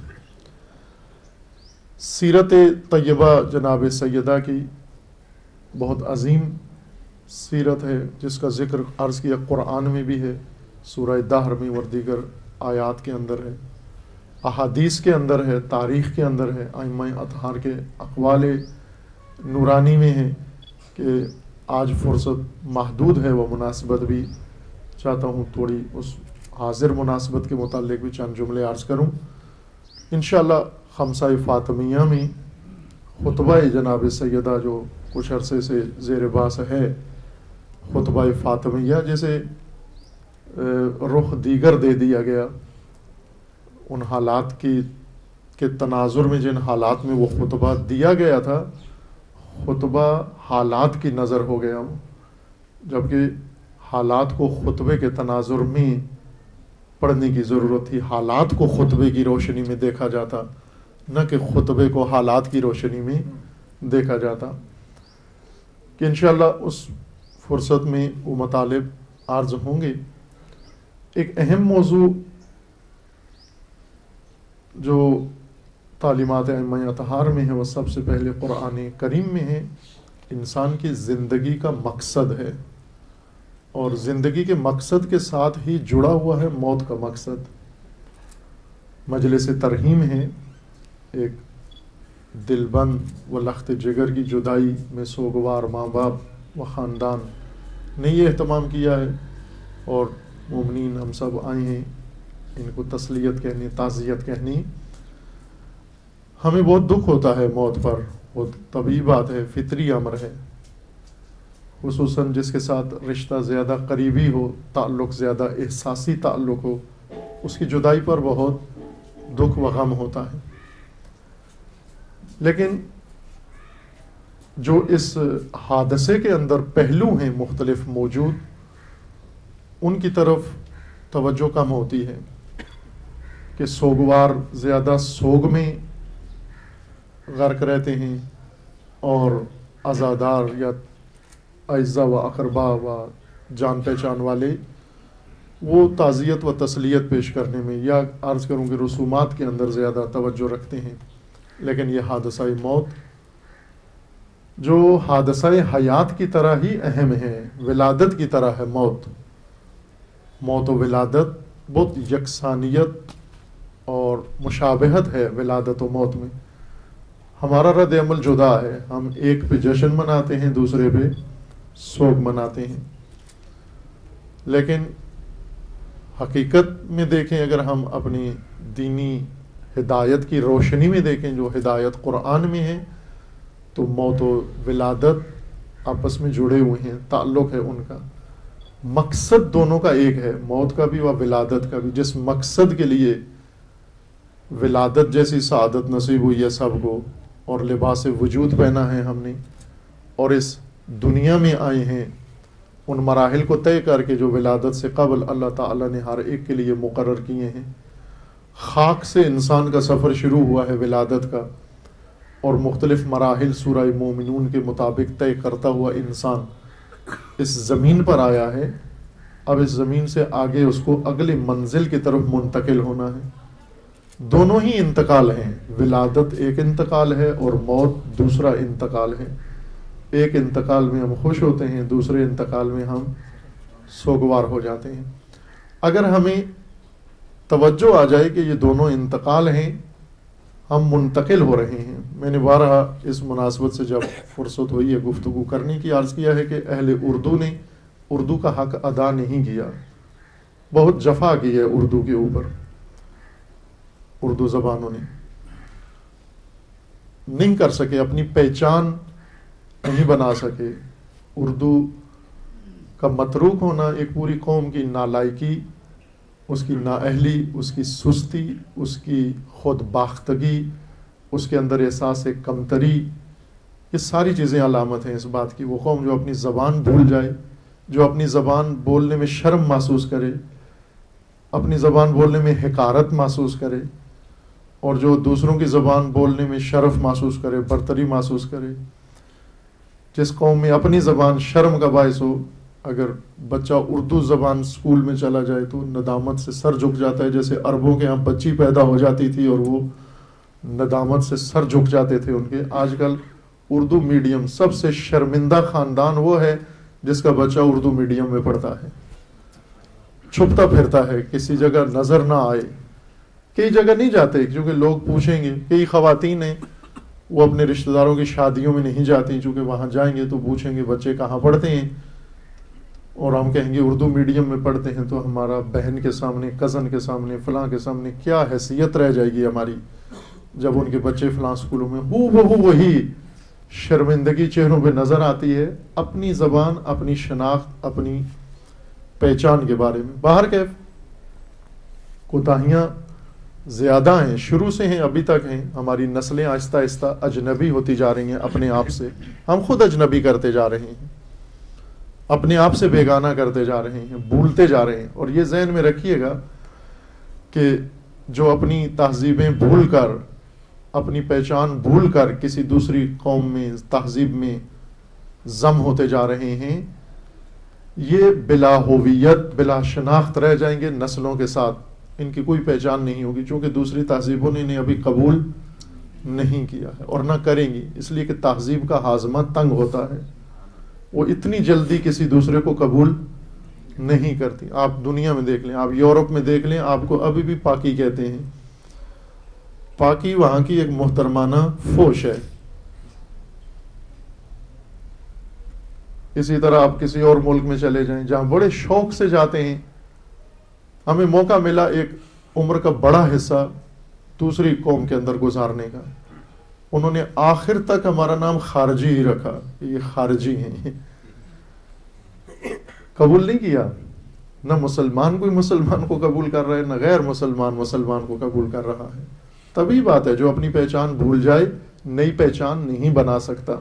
سیرت طیبہ جناب سیدہ کی بہت عظیم سیرت ہے، جس کا ذکر عرض کیا قرآن میں بھی ہے، سورہ دہر میں اور دیگر آیات کے اندر ہے، احادیث کے اندر ہے، تاریخ کے اندر ہے، ائمہ اطہار کے اقوال نورانی میں ہے. کہ آج فرصت محدود ہے، وہ مناسبت بھی چاہتا ہوں تھوڑی اس حاضر مناسبت کے متعلق بھی چند جملے عرض کروں. انشاءاللہ خمسہ فاطمیہ میں خطبہ جناب سیدہ جو کچھ عرصے سے زیر باس ہے، خطبہ فاطمیہ، جیسے رخ دیگر دے دیا گیا ان حالات کے تناظر میں. جن حالات میں وہ خطبہ دیا گیا تھا، خطبہ حالات کی نظر ہو گیا، جبکہ حالات کو خطبے کے تناظر میں پڑھنے کی ضرورت تھی. حالات کو خطبے کی روشنی میں دیکھا جاتا، نہ کہ خطبے کو حالات کی روشنی میں دیکھا جاتا. کہ انشاءاللہ اس فرصت میں وہ مطالب عرض ہوں گے. ایک اہم موضوع جو تعلیمات ائمہ اطہار میں ہے، وہ سب سے پہلے قرآن کریم میں ہے. انسان کی زندگی کا مقصد ہے، اور زندگی کے مقصد کے ساتھ ہی جڑا ہوا ہے موت کا مقصد. مجلس ترحیم ہے، ایک دل بند و لخت جگر کی جدائی میں سوگوار ماں باپ و خاندان نے یہ اہتمام کیا ہے، اور مومنین ہم سب آئے ہیں ان کو تسلیت کہنی، تعزیت کہنی. ہمیں بہت دکھ ہوتا ہے موت پر، وہ طبیعی بات ہے، فطری امر ہے، خصوصاً جس کے ساتھ رشتہ زیادہ قریبی ہو، تعلق زیادہ احساسی تعلق ہو، اس کی جدائی پر بہت دکھ و غم ہوتا ہے۔ لیکن جو اس حادثے کے اندر پہلو ہیں مختلف موجود، ان کی طرف توجہ کم ہوتی ہے کہ سوگوار زیادہ سوگ میں غرق رہتے ہیں، اور عزادار یا اعزا و اقربا و جان پہچان والے وہ تعزیت و تسلیت پیش کرنے میں، یا عرض کروں کہ رسومات کے اندر زیادہ توجہ رکھتے ہیں۔ لیکن یہ حادثہ موت جو حادثہ حیات کی طرح ہی اہم ہے، ولادت کی طرح ہے موت و ولادت بہت یکسانیت اور مشابہت ہے ولادت و موت میں۔ ہمارا رد عمل جدا ہے، ہم ایک پہ جشن مناتے ہیں، دوسرے پہ سوگ مناتے ہیں۔ لیکن حقیقت میں دیکھیں، اگر ہم اپنی دینی ہدایت کی روشنی میں دیکھیں جو ہدایت قرآن میں ہے، تو موت و ولادت آپس میں جڑے ہوئے ہیں، تعلق ہے ان کا، مقصد دونوں کا ایک ہے، موت کا بھی و ولادت کا بھی۔ جس مقصد کے لیے ولادت جیسی سعادت نصیب ہوئی ہے سب کو، اور لباس وجود پہنا ہے ہم نے، اور اس دنیا میں آئے ہیں، ان مراحل کو طے کر کے جو ولادت سے قبل اللہ تعالیٰ نے ہر ایک کے لیے مقرر کیے ہیں۔ خاک سے انسان کا سفر شروع ہوا ہے ولادت کا، اور مختلف مراحل سورہ مومنون کے مطابق طے کرتا ہوا انسان اس زمین پر آیا ہے۔ اب اس زمین سے آگے اس کو اگلے منزل کی طرف منتقل ہونا ہے۔ دونوں ہی انتقال ہیں، ولادت ایک انتقال ہے اور موت دوسرا انتقال ہے۔ ایک انتقال میں ہم خوش ہوتے ہیں، دوسرے انتقال میں ہم سوگوار ہو جاتے ہیں۔ اگر ہمیں توجہ آ جائے کہ یہ دونوں انتقال ہیں، ہم منتقل ہو رہے ہیں۔ میں نے بارہا اس مناسبت سے جب فرصت ہوئی ہے گفتگو کرنے کی، عرض کیا ہے کہ اہل اردو نے اردو کا حق ادا نہیں کیا، بہت جفا کی ہے اردو کے اوپر، اردو زبانوں نے نہیں کر سکے، اپنی پہچان نہیں بنا سکے۔ اردو کا متروک ہونا ایک پوری قوم کی نالائکی، اس کی نااہلی، اس کی سستی، اس کی خود باختگی، اس کے اندر احساس کمتری، یہ ساری چیزیں علامت ہیں اس بات کی۔ وہ قوم جو اپنی زبان بھول جائے، جو اپنی زبان بولنے میں شرم محسوس کرے، اپنی زبان بولنے میں حقارت محسوس کرے، اور جو دوسروں کی زبان بولنے میں شرف محسوس کرے، برتری محسوس کرے، جس قوم میں اپنی زبان شرم کا باعث ہو، اگر بچہ اردو زبان سکول میں چلا جائے تو ندامت سے سر جھک جاتا ہے، جیسے عربوں کے ہاں بچی پیدا ہو جاتی تھی اور وہ ندامت سے سر جھک جاتے تھے ان کے۔ آج کل اردو میڈیم، سب سے شرمندہ خاندان وہ ہے جس کا بچہ اردو میڈیم میں پڑھتا ہے، چھپتا پھرتا ہے، کسی جگہ نظر نہ آئے۔ کئی جگہ نہیں جاتے کیونکہ لوگ پوچھیں گے۔ کئی خواتین ہیں وہ اپنے رشتہ داروں کی شادیوں میں نہیں جاتی، چونکہ وہاں جائیں گے تو پوچھیں گے بچے کہاں پڑھتے ہیں، اور ہم کہیں گے اردو میڈیم میں پڑھتے ہیں، تو ہمارا بہن کے سامنے، کزن کے سامنے، فلاں کے سامنے کیا حیثیت رہ جائے گی ہماری جب ان کے بچے فلاں اسکولوں میں۔ وہی شرمندگی چہروں پہ نظر آتی ہے، اپنی زبان، اپنی شناخت، اپنی پہچان کے بارے میں۔ باہر کیف کوتاہیاں زیادہ ہیں، شروع سے ہیں، ابھی تک ہیں۔ ہماری نسلیں آہستہ آہستہ اجنبی ہوتی جا رہی ہیں اپنے آپ سے، ہم خود اجنبی کرتے جا رہے ہیں، اپنے آپ سے بیگانہ کرتے جا رہے ہیں، بھولتے جا رہے ہیں۔ اور یہ ذہن میں رکھیے گا کہ جو اپنی تہذیبیں بھول کر، اپنی پہچان بھول کر کسی دوسری قوم میں، تہذیب میں ضم ہوتے جا رہے ہیں، یہ بلا ہویت، بلا شناخت رہ جائیں گے نسلوں کے ساتھ، ان کی کوئی پہچان نہیں ہوگی، چونکہ دوسری تہذیبوں نے انہیں ابھی قبول نہیں کیا ہے اور نہ کریں گی، اس لیے کہ تہذیب کا ہاضمہ تنگ ہوتا ہے، وہ اتنی جلدی کسی دوسرے کو قبول نہیں کرتی۔ آپ دنیا میں دیکھ لیں، آپ یورپ میں دیکھ لیں، آپ کو ابھی بھی پاکی کہتے ہیں۔ پاکی وہاں کی ایک محترمانہ فوش ہے۔ اسی طرح آپ کسی اور ملک میں چلے جائیں جہاں بڑے شوق سے جاتے ہیں، ہمیں موقع ملا ایک عمر کا بڑا حصہ دوسری قوم کے اندر گزارنے کا، انہوں نے آخر تک ہمارا نام خارجی ہی رکھا، یہ خارجی ہیں، قبول نہیں کیا، نہ مسلمان کوئی مسلمان کو قبول کر رہا ہے، نہ غیر مسلمان مسلمان کو قبول کر رہا ہے۔ طبیعی بات ہے، جو اپنی پہچان بھول جائے نئی پہچان نہیں بنا سکتا۔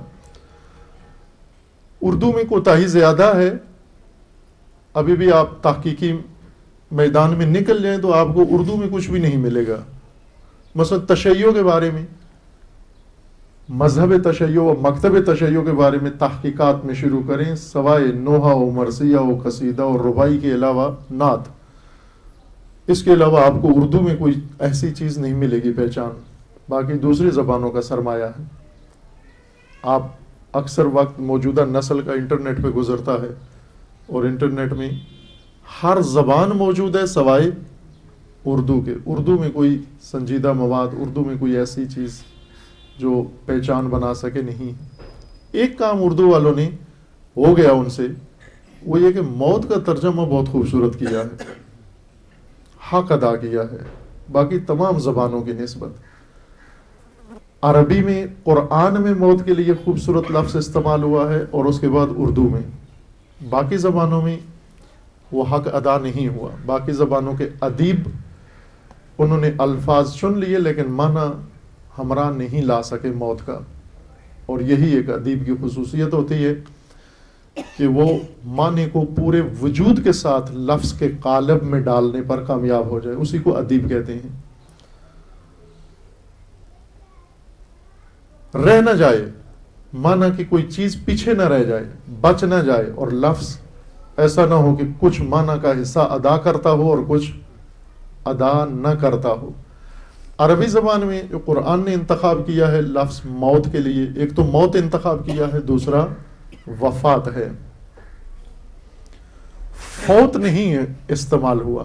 اردو میں کوتاہی زیادہ ہے، ابھی بھی آپ تحقیقی میدان میں نکل جائیں تو آپ کو اردو میں کچھ بھی نہیں ملے گا۔ مثلا تشیع کے بارے میں، مذہب تشیع و مکتب تشیع کے بارے میں تحقیقات میں شروع کریں، سوائے نوحہ و مرثیہ و قصیدہ اور رباعی کے علاوہ نعت، اس کے علاوہ آپ کو اردو میں کوئی ایسی چیز نہیں ملے گی پہچان، باقی دوسری زبانوں کا سرمایہ ہے۔ آپ اکثر وقت موجودہ نسل کا انٹرنیٹ پہ گزرتا ہے، اور انٹرنیٹ میں ہر زبان موجود ہے سوائے اردو کے۔ اردو میں کوئی سنجیدہ مواد، اردو میں کوئی ایسی چیز جو پہچان بنا سکے نہیں۔ ایک کام اردو والوں نے ہو گیا ان سے، وہ یہ کہ موت کا ترجمہ بہت خوبصورت کیا ہے، حق ادا کیا ہے، باقی تمام زبانوں کی نسبت۔ عربی میں قرآن میں موت کے لیے خوبصورت لفظ استعمال ہوا ہے، اور اس کے بعد اردو میں۔ باقی زبانوں میں وہ حق ادا نہیں ہوا۔ باقی زبانوں کے ادیب انہوں نے الفاظ چن لیے لیکن معنی ہمراہ نہیں لا سکے موت کا، اور یہی ایک ادیب کی خصوصیت ہوتی ہے کہ وہ معنی کو پورے وجود کے ساتھ لفظ کے قالب میں ڈالنے پر کامیاب ہو جائے، اسی کو ادیب کہتے ہیں۔ رہ نہ جائے، معنی کہ کوئی چیز پیچھے نہ رہ جائے، بچ نہ جائے، اور لفظ ایسا نہ ہو کہ کچھ معنی کا حصہ ادا کرتا ہو اور کچھ ادا نہ کرتا ہو۔ عربی زبان میں جو قرآن نے انتخاب کیا ہے لفظ موت کے لیے، ایک تو موت انتخاب کیا ہے، دوسرا وفات ہے۔ فوت نہیں استعمال ہوا۔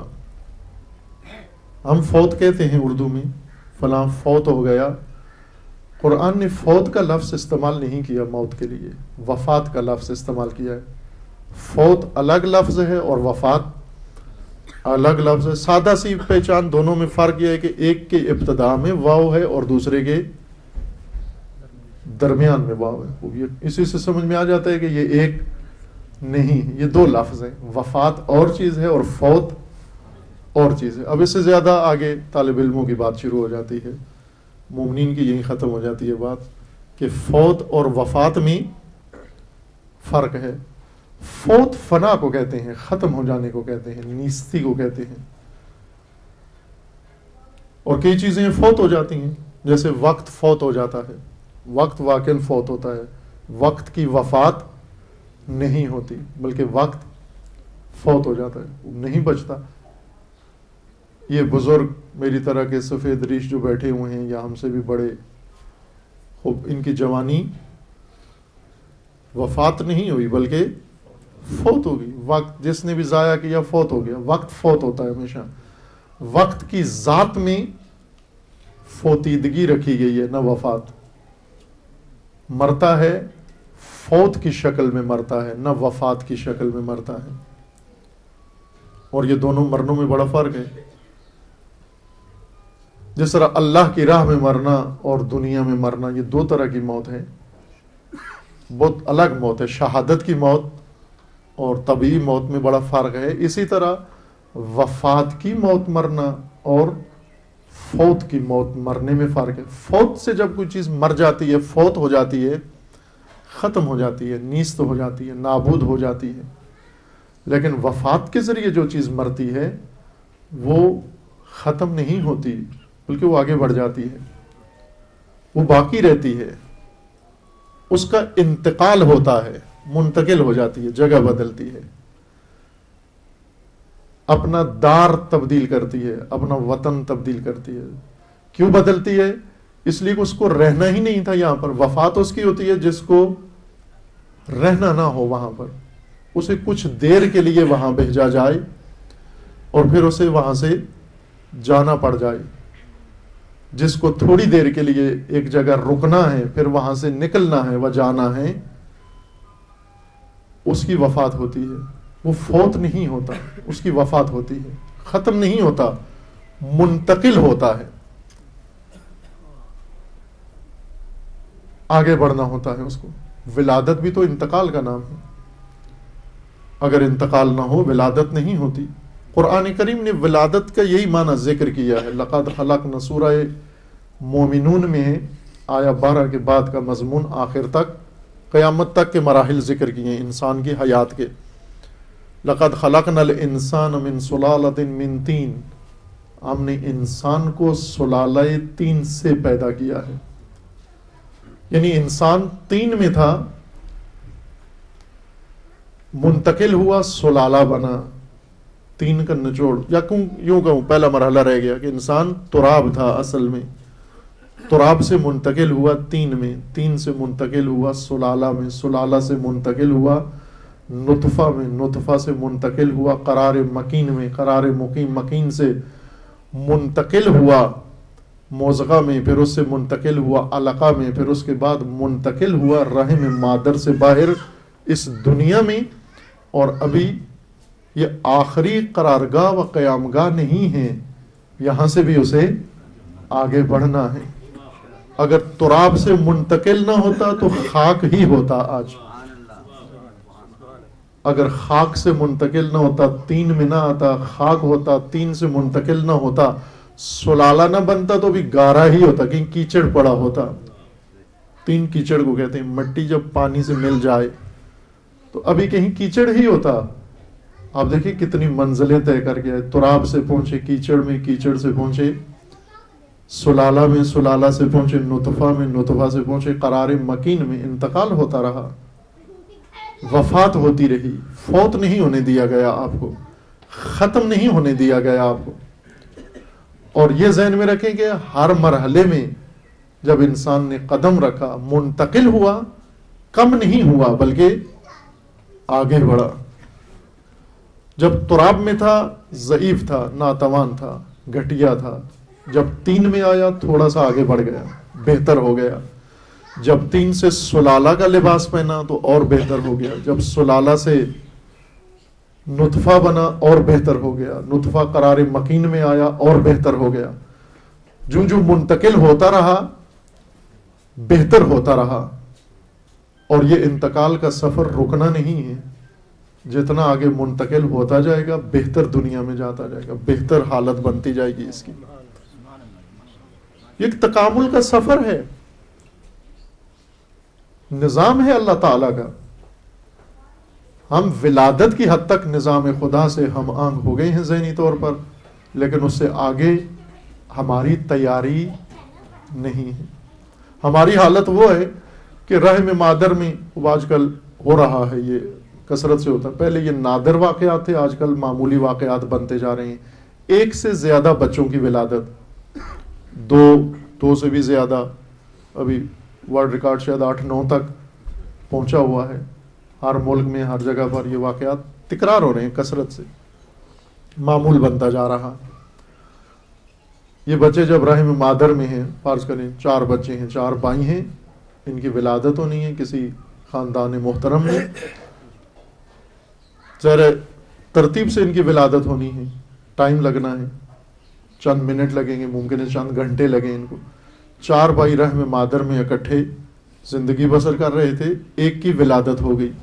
ہم فوت کہتے ہیں اردو میں، فلاں فوت ہو گیا، قرآن نے فوت کا لفظ استعمال نہیں کیا موت کے لیے، وفات کا لفظ استعمال کیا ہے۔ فوت الگ لفظ ہے اور وفات الگ لفظ ہے۔ سادہ سی پہچان دونوں میں فرق یہ ہے کہ ایک کے ابتدا میں واو ہے اور دوسرے کے درمیان میں واو ہے۔ اسی سے سمجھ میں آ جاتا ہے کہ یہ ایک نہیں، یہ دو لفظ ہیں، وفات اور چیز ہے اور فوت اور چیز ہے۔ اب اس سے زیادہ آگے طالب علموں کی بات شروع ہو جاتی ہے، مومنین کی یہی ختم ہو جاتی ہے بات کہ فوت اور وفات میں فرق ہے۔ فوت فنا کو کہتے ہیں، ختم ہو جانے کو کہتے ہیں، نیستی کو کہتے ہیں، اور کئی چیزیں فوت ہو جاتی ہیں، جیسے وقت فوت ہو جاتا ہے، وقت واقعاً فوت ہوتا ہے، وقت کی وفات نہیں ہوتی بلکہ وقت فوت ہو جاتا ہے، نہیں بچتا۔ یہ بزرگ میری طرح کے سفید ریش جو بیٹھے ہوئے ہیں یا ہم سے بھی بڑے، خوب ان کی جوانی وفات نہیں ہوئی بلکہ فوت ہوگی۔ وقت جس نے بھی ضائع کیا فوت ہو گیا۔ وقت فوت ہوتا ہے ہمیشہ، وقت کی ذات میں فوتیدگی رکھی گئی ہے، نہ وفات۔ مرتا ہے فوت کی شکل میں مرتا ہے، نہ وفات کی شکل میں مرتا ہے، اور یہ دونوں مرنوں میں بڑا فرق ہے۔ جس طرح اللہ کی راہ میں مرنا اور دنیا میں مرنا، یہ دو طرح کی موت ہے، بہت الگ موت ہے۔ شہادت کی موت اور طبیعی موت میں بڑا فرق ہے۔ اسی طرح وفات کی موت مرنا اور فوت کی موت مرنے میں فرق ہے۔ فوت سے جب کوئی چیز مر جاتی ہے، فوت ہو جاتی ہے، ختم ہو جاتی ہے، نیست ہو جاتی ہے، نابود ہو جاتی ہے، لیکن وفات کے ذریعے جو چیز مرتی ہے وہ ختم نہیں ہوتی بلکہ وہ آگے بڑھ جاتی ہے، وہ باقی رہتی ہے، اس کا انتقال ہوتا ہے، منتقل ہو جاتی ہے، جگہ بدلتی ہے، اپنا دار تبدیل کرتی ہے، اپنا وطن تبدیل کرتی ہے۔ کیوں بدلتی ہے؟ اس لیے کہ اس کو رہنا ہی نہیں تھا یہاں پر۔ وفات اس کی ہوتی ہے جس کو رہنا نہ ہو وہاں پر، اسے کچھ دیر کے لیے وہاں بھیجا جائے اور پھر اسے وہاں سے جانا پڑ جائے۔ جس کو تھوڑی دیر کے لیے ایک جگہ رکنا ہے، پھر وہاں سے نکلنا ہے و جانا ہے، اس کی وفات ہوتی ہے۔ وہ فوت نہیں ہوتا، اس کی وفات ہوتی ہے، ختم نہیں ہوتا، منتقل ہوتا ہے۔ آگے بڑھنا ہوتا ہے اس کو. ولادت بھی تو انتقال کا نام ہے. اگر انتقال نہ ہو ولادت نہیں ہوتی. قرآن کریم نے ولادت کا یہی معنی ذکر کیا ہے. لقد خلقنا سورہ مومنون میں ہے آیا 12 کے بعد کا مضمون آخر تک قیامت تک کے مراحل ذکر کیے ہیں انسان کی حیات کے. لقد خلقنا الانسان من سلالۃ من طین، ہم نے انسان کو سلالہ طین سے پیدا کیا ہے. یعنی انسان طین میں تھا، منتقل ہوا سلالہ بنا، طین کا نچوڑ، یا یوں کہوں پہلا مرحلہ رہ گیا کہ انسان تراب تھا اصل میں، تراب سے منتقل ہوا طین میں، طین سے منتقل ہوا سلالہ میں، سلالہ سے منتقل ہوا نطفہ میں، نطفہ سے منتقل ہوا قرار مکین میں، قرار مقیم، مکین سے منتقل ہوا موضغہ میں، پھر اس سے منتقل ہوا علقہ میں، پھر اس کے بعد منتقل ہوا رحم مادر سے باہر اس دنیا میں. اور ابھی یہ آخری قرارگاہ و قیامگاہ نہیں ہے، یہاں سے بھی اسے آگے بڑھنا ہے. اگر تراب سے منتقل نہ ہوتا تو خاک ہی ہوتا آج. اگر خاک سے منتقل نہ ہوتا، طین میں نہ آتا، خاک ہوتا، طین سے منتقل نہ ہوتا، سلالہ نہ بنتا تو بھی گارا ہی ہوتا، کہیں کیچڑ پڑا ہوتا. طین کیچڑ کو کہتے ہیں. مٹی جب پانی سے مل جائے تو ابھی کہیں کیچڑ ہی ہوتا. آپ دیکھیں کتنی منزلیں طے کر گیا. تراب سے پہنچے کیچڑ میں، کیچڑ سے پہنچے سلالہ میں، سلالہ سے پہنچے نطفہ میں، نطفہ سے پہنچے قرار مکین میں. انتقال ہوتا رہا، وفات ہوتی رہی. فوت نہیں ہونے دیا گیا آپ کو، ختم نہیں ہونے دیا گیا آپ کو. اور یہ ذہن میں رکھیں کہ ہر مرحلے میں جب انسان نے قدم رکھا منتقل ہوا، کم نہیں ہوا بلکہ آگے بڑھا. جب تراب میں تھا ضعیف تھا، ناتوان تھا، گھٹیا تھا. جب طین میں آیا تھوڑا سا آگے بڑھ گیا، بہتر ہو گیا. جب طین سے سلالہ کا لباس پہنا تو اور بہتر ہو گیا. جب سلالہ سے نطفہ بنا اور بہتر ہو گیا. نطفہ قرار مکین میں آیا اور بہتر ہو گیا. جو جو منتقل ہوتا رہا بہتر ہوتا رہا. اور یہ انتقال کا سفر رکنا نہیں ہے. جتنا آگے منتقل ہوتا جائے گا بہتر دنیا میں جاتا جائے گا، بہتر حالت بنتی جائے گی اس کی. یہ ایک تکامل کا سفر ہے، نظام ہے اللہ تعالیٰ کا. ہم ولادت کی حد تک نظام خدا سے ہم آنگ ہو گئے ہیں ذہنی طور پر، لیکن اس سے آگے ہماری تیاری نہیں ہے. ہماری حالت وہ ہے کہ رحم مادر میں اب آج کل ہو رہا ہے، یہ کثرت سے ہوتا ہے. پہلے یہ نادر واقعات تھے، آج کل معمولی واقعات بنتے جا رہے ہیں. 1 سے زیادہ بچوں کی ولادت، 2 سے بھی زیادہ. ابھی ورلڈ ریکارڈ شاید 8-9 تک پہنچا ہوا ہے. ہر ملک میں ہر جگہ پر یہ واقعات تکرار ہو رہے ہیں، کثرت سے معمول بنتا جا رہا. یہ بچے جب رحم مادر میں ہیں، فرض کریں 4 بچے ہیں، 4 بھائی ہیں، ان کی ولادت ہونی ہے کسی خاندان محترم میں. ذرا ترتیب سے ان کی ولادت ہونی ہے، ٹائم لگنا ہے، چند منٹ لگیں گے، ممکن ہے چند گھنٹے لگیں ان کو. 4 بھائی رحم مادر میں اکٹھے زندگی بسر کر رہے تھے، ایک کی ولادت ہو گئی.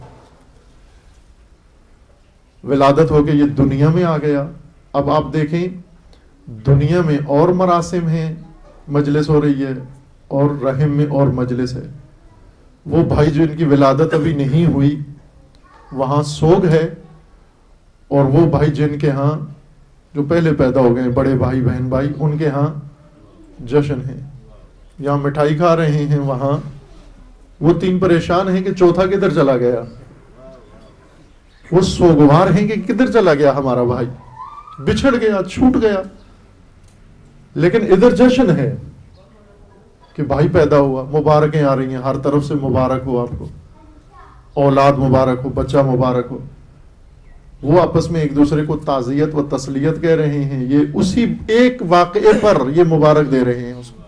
ولادت ہو کے یہ دنیا میں آ گیا. اب آپ دیکھیں دنیا میں اور مراسم ہیں، مجلس ہو رہی ہے، اور رحم میں اور مجلس ہے. وہ بھائی جو ان کی ولادت ابھی نہیں ہوئی وہاں سوگ ہے، اور وہ بھائی جن کے ہاں جو پہلے پیدا ہو گئے بڑے بھائی بہن بھائی، ان کے ہاں جشن ہے. یہاں مٹھائی کھا رہے ہیں، وہاں وہ 3 پریشان ہیں کہ چوتھا کدھر چلا گیا. وہ سوگوار ہیں کہ کدھر چلا گیا ہمارا بھائی، بچھڑ گیا، چھوٹ گیا. لیکن ادھر جشن ہے کہ بھائی پیدا ہوا، مبارکیں آ رہی ہیں ہر طرف سے. مبارک ہو آپ کو، اولاد مبارک ہو، بچہ مبارک ہو. وہ آپس میں ایک دوسرے کو تعزیت و تسلیت کہہ رہے ہیں. یہ اسی ایک واقعے پر یہ مبارک دے رہے ہیں اس کو.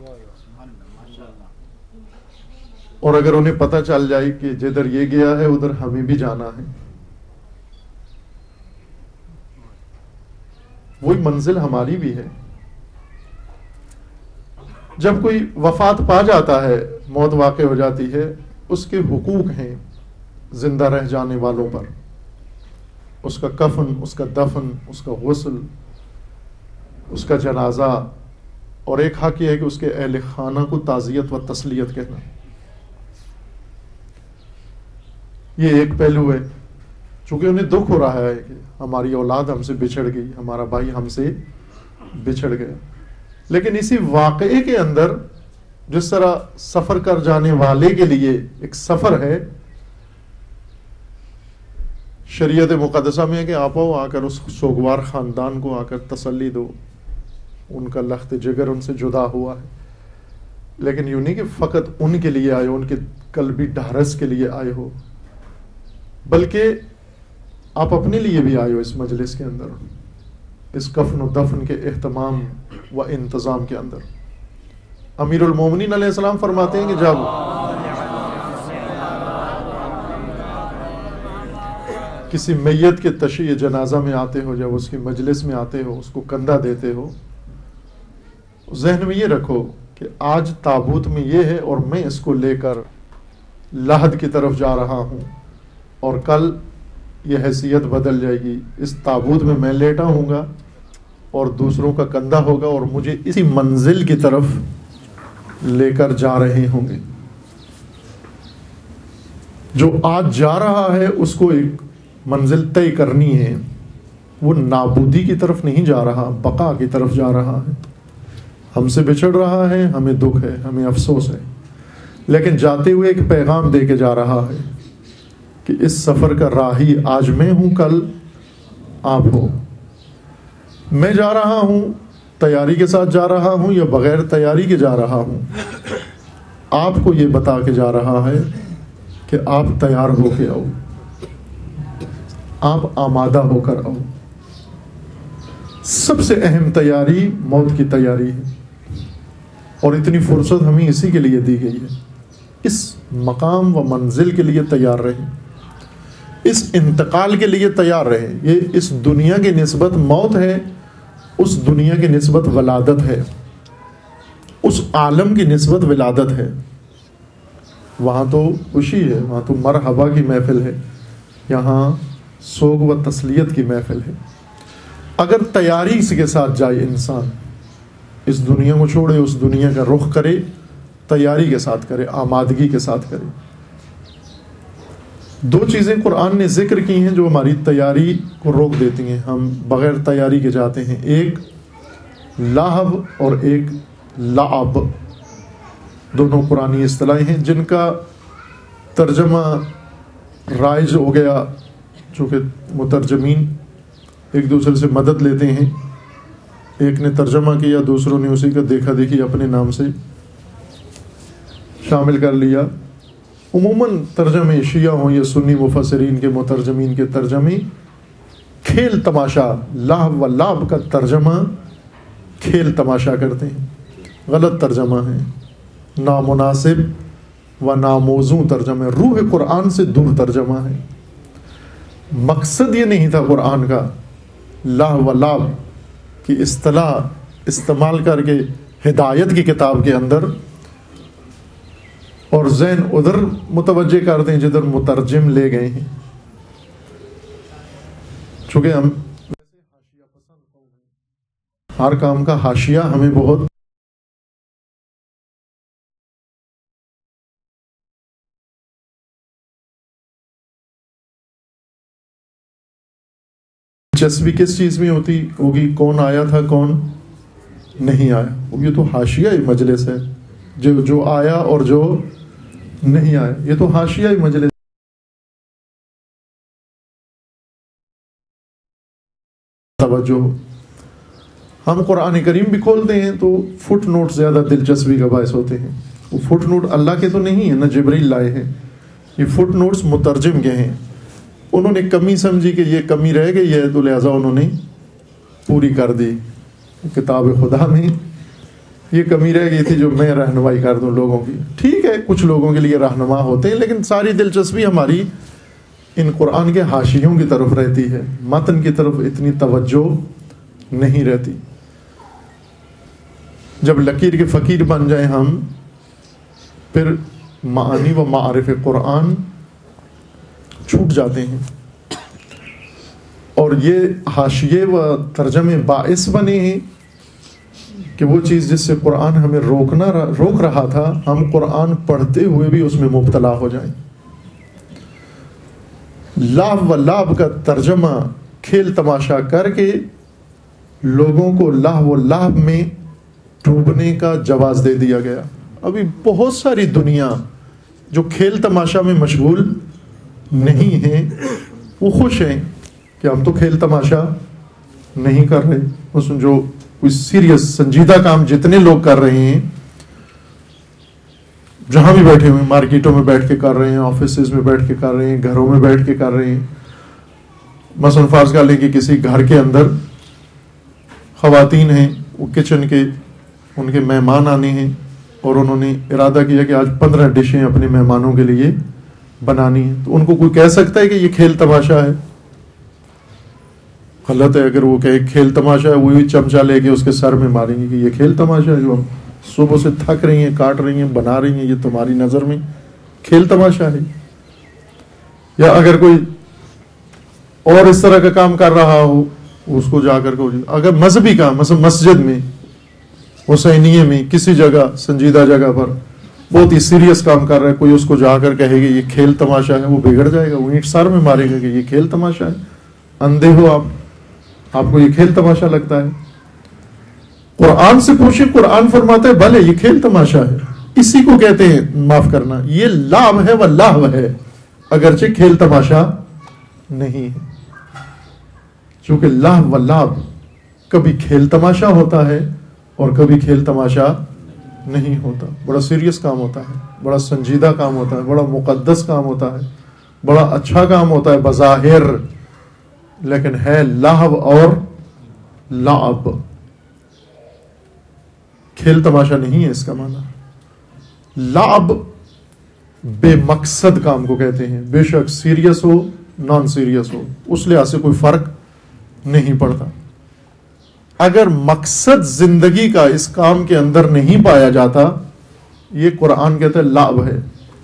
اور اگر انہیں پتہ چل جائے کہ جدھر یہ گیا ہے ادھر ہمیں بھی جانا ہے، وہی منزل ہماری بھی ہے. جب کوئی وفات پا جاتا ہے، موت واقع ہو جاتی ہے، اس کے حقوق ہیں زندہ رہ جانے والوں پر، اس کا کفن، اس کا دفن، اس کا غسل، اس کا جنازہ، اور ایک حق یہ ہے کہ اس کے اہل خانہ کو تعزیت و تسلیت کہنا. یہ ایک پہلو ہے، چونکہ انہیں دکھ ہو رہا ہے کہ ہماری اولاد ہم سے بچھڑ گئی، ہمارا بھائی ہم سے بچھڑ گیا. لیکن اسی واقعے کے اندر جس طرح سفر کر جانے والے کے لیے ایک سفر ہے، شریعت مقدسہ میں ہے کہ آپ آؤ، آ کر اس سوگوار خاندان کو آ کر تسلی دو، ان کا لخت جگر ان سے جدا ہوا ہے. لیکن یوں نہیں کہ فقط ان کے لیے آئے ہو، ان کے قلبی ڈھارس کے لیے آئے ہو، بلکہ آپ اپنے لیے بھی آئے ہو اس مجلس کے اندر، اس کفن و دفن کے اہتمام و انتظام کے اندر. امیر المومنین علیہ السلام فرماتے ہیں کہ جب کسی میت کے تشییع جنازہ میں آتے ہو، جب اس کی مجلس میں آتے ہو، اس کو کندھا دیتے ہو، ذہن میں یہ رکھو کہ آج تابوت میں یہ ہے اور میں اس کو لے کر لحد کی طرف جا رہا ہوں، اور کل یہ حیثیت بدل جائے گی. اس تابوت میں لیٹا ہوں گا اور دوسروں کا کندھا ہوگا، اور مجھے اسی منزل کی طرف لے کر جا رہے ہوں گے. جو آج جا رہا ہے اس کو ایک منزل طے کرنی ہے، وہ نابودی کی طرف نہیں جا رہا، بقا کی طرف جا رہا ہے. ہم سے بچھڑ رہا ہے، ہمیں دکھ ہے، ہمیں افسوس ہے، لیکن جاتے ہوئے ایک پیغام دے کے جا رہا ہے کہ اس سفر کا راہی آج میں ہوں، کل آپ ہو. میں جا رہا ہوں تیاری کے ساتھ جا رہا ہوں یا بغیر تیاری کے جا رہا ہوں، آپ کو یہ بتا کے جا رہا ہے کہ آپ تیار ہو کے آؤ، آپ آمادہ ہو کر آؤ. سب سے اہم تیاری موت کی تیاری ہے، اور اتنی فرصت ہمیں اسی کے لیے دی گئی ہے. اس مقام و منزل کے لیے تیار رہیں، اس انتقال کے لیے تیار رہے. یہ اس دنیا کی نسبت موت ہے، اس دنیا کی نسبت ولادت ہے، اس عالم کی نسبت ولادت ہے. وہاں تو خوشی ہے، وہاں تو مرحبا کی محفل ہے، یہاں سوگ و تسلیت کی محفل ہے. اگر تیاری اس کے ساتھ جائے انسان، اس دنیا کو چھوڑے، اس دنیا کا رخ کرے، تیاری کے ساتھ کرے، آمادگی کے ساتھ کرے. دو چیزیں قرآن نے ذکر کی ہیں جو ہماری تیاری کو روک دیتی ہیں، ہم بغیر تیاری کے جاتے ہیں. ایک لاہب اور ایک لعب، دونوں قرآنی اصطلاحیں ہیں جن کا ترجمہ رائج ہو گیا، چونکہ مترجمین ایک دوسرے سے مدد لیتے ہیں، ایک نے ترجمہ کیا، دوسروں نے اسی کا دیکھا دیکھی اپنے نام سے شامل کر لیا. عموماً ترجمے شیعہ ہوں یا سنی مفسرین کے مترجمین کے ترجمے کھیل تماشا، لاہب و لعب کا ترجمہ کھیل تماشا کرتے ہیں. غلط ترجمہ ہے، نامناسب و ناموزوں ترجمہ، روح قرآن سے دور ترجمہ ہے. مقصد یہ نہیں تھا قرآن کا لاہب و لعب کی اصطلاح استعمال کر کے ہدایت کی کتاب کے اندر، اور ذہن ادھر متوجہ کرتے ہیں جدھر مترجم لے گئے ہیں. چونکہ ہم ویسے حاشیہ پسند قوم ہیں، ہر کام کا حاشیہ ہمیں بہت دلچسپی کس چیز میں ہوتی ہوگی، کون آیا تھا کون نہیں آیا. یہ تو حاشیہ مجلس ہے، جو آیا اور جو نہیں آیا، یہ تو حاشیہ مجلس. توجہ، ہم قرآن کریم بھی کھولتے ہیں تو فٹ نوٹ زیادہ دلچسپی کا باعث ہوتے ہیں. وہ فٹ نوٹ اللہ کے تو نہیں ہیں، نہ جبرائیل لائے ہیں، یہ فٹ نوٹس مترجم کے ہیں. انہوں نے کمی سمجھی کہ یہ کمی رہ گئی ہے تو لہٰذا انہوں نے پوری کر دی. کتاب خدا میں یہ کمی رہ گئی تھی جو میں رہنمائی کر دوں لوگوں کی. ٹھیک ہے، کچھ لوگوں کے لیے رہنما ہوتے ہیں، لیکن ساری دلچسپی ہماری ان قرآن کے حاشیوں کی طرف رہتی ہے، متن کی طرف اتنی توجہ نہیں رہتی. جب لکیر کے فقیر بن جائیں ہم، پھر معانی و معارف قرآن چھوٹ جاتے ہیں، اور یہ حاشیے و ترجمے باعث بنے ہیں کہ وہ چیز جس سے قرآن ہمیں روک رہا تھا، ہم قرآن پڑھتے ہوئے بھی اس میں مبتلا ہو جائیں۔ لعب و لعب کا ترجمہ کھیل تماشا کر کے لوگوں کو لعب و لعب میں ڈوبنے کا جواز دے دیا گیا۔ ابھی بہت ساری دنیا جو کھیل تماشا میں مشغول نہیں ہیں، وہ خوش ہیں کہ ہم تو کھیل تماشا نہیں کر رہے، اس میں جو کوئی سیریس سنجیدہ کام جتنے لوگ کر رہے ہیں، جہاں بھی بیٹھے ہوئے، مارکیٹوں میں بیٹھ کے کر رہے ہیں، آفیسز میں بیٹھ کے کر رہے ہیں، گھروں میں بیٹھ کے کر رہے ہیں۔ مثلا فرض کر لیں کہ کسی گھر کے اندر خواتین ہیں، وہ کچن کے ان کے مہمان آنے ہیں، اور انہوں نے ارادہ کیا کہ آج 15 ڈشیں اپنے مہمانوں کے لیے بنانی ہیں، تو ان کو کوئی کہہ سکتا ہے کہ یہ کھیل تماشا ہے؟ غلط ہے۔ اگر وہ کہے کھیل تماشا ہے، وہی چمچہ لے کے اس کے سر میں ماریں گے کہ یہ کھیل تماشا ہے، جو ہم صبح سے تھک رہی ہیں، کاٹ رہی ہیں، بنا رہی ہیں، یہ تمہاری نظر میں کھیل تماشا ہے؟ یا اگر کوئی اور اس طرح کا کام کر رہا ہو، اس کو جا کر کے، اگر مذہبی کام، مثلا مسجد میں، حسینیے میں، کسی جگہ سنجیدہ جگہ پر بہت ہی سیریس کام کر رہا ہے، کوئی اس کو جا کر کہے گا یہ کھیل تماشا ہے، وہ بگڑ جائے گا، وہ اینٹ سر میں مارے گا کہ یہ کھیل تماشا ہے۔ اندھے ہو آپ کو یہ کھیل تماشا لگتا ہے؟ قرآن سے پوچھیں، قرآن فرماتا ہے بھلے یہ کھیل تماشا ہے، اسی کو کہتے ہیں، معاف کرنا، یہ لعب ہے و لہو ہے، اگرچہ کھیل تماشا نہیں ہے۔ چونکہ لہو و لعب کبھی کھیل تماشا ہوتا ہے اور کبھی کھیل تماشا نہیں ہوتا۔ بڑا سیریس کام ہوتا ہے، بڑا سنجیدہ کام ہوتا ہے، بڑا مقدس کام ہوتا ہے، بڑا اچھا کام ہوتا ہے بظاہر، لیکن ہے لہو اور لعب، کھیل تماشا نہیں ہے اس کا معنی۔ لعب بے مقصد کام کو کہتے ہیں، بے شک سیریس ہو نان سیریس ہو، اس لحاظ سے کوئی فرق نہیں پڑتا۔ اگر مقصد زندگی کا اس کام کے اندر نہیں پایا جاتا، یہ قرآن کہتا ہے لعب ہے۔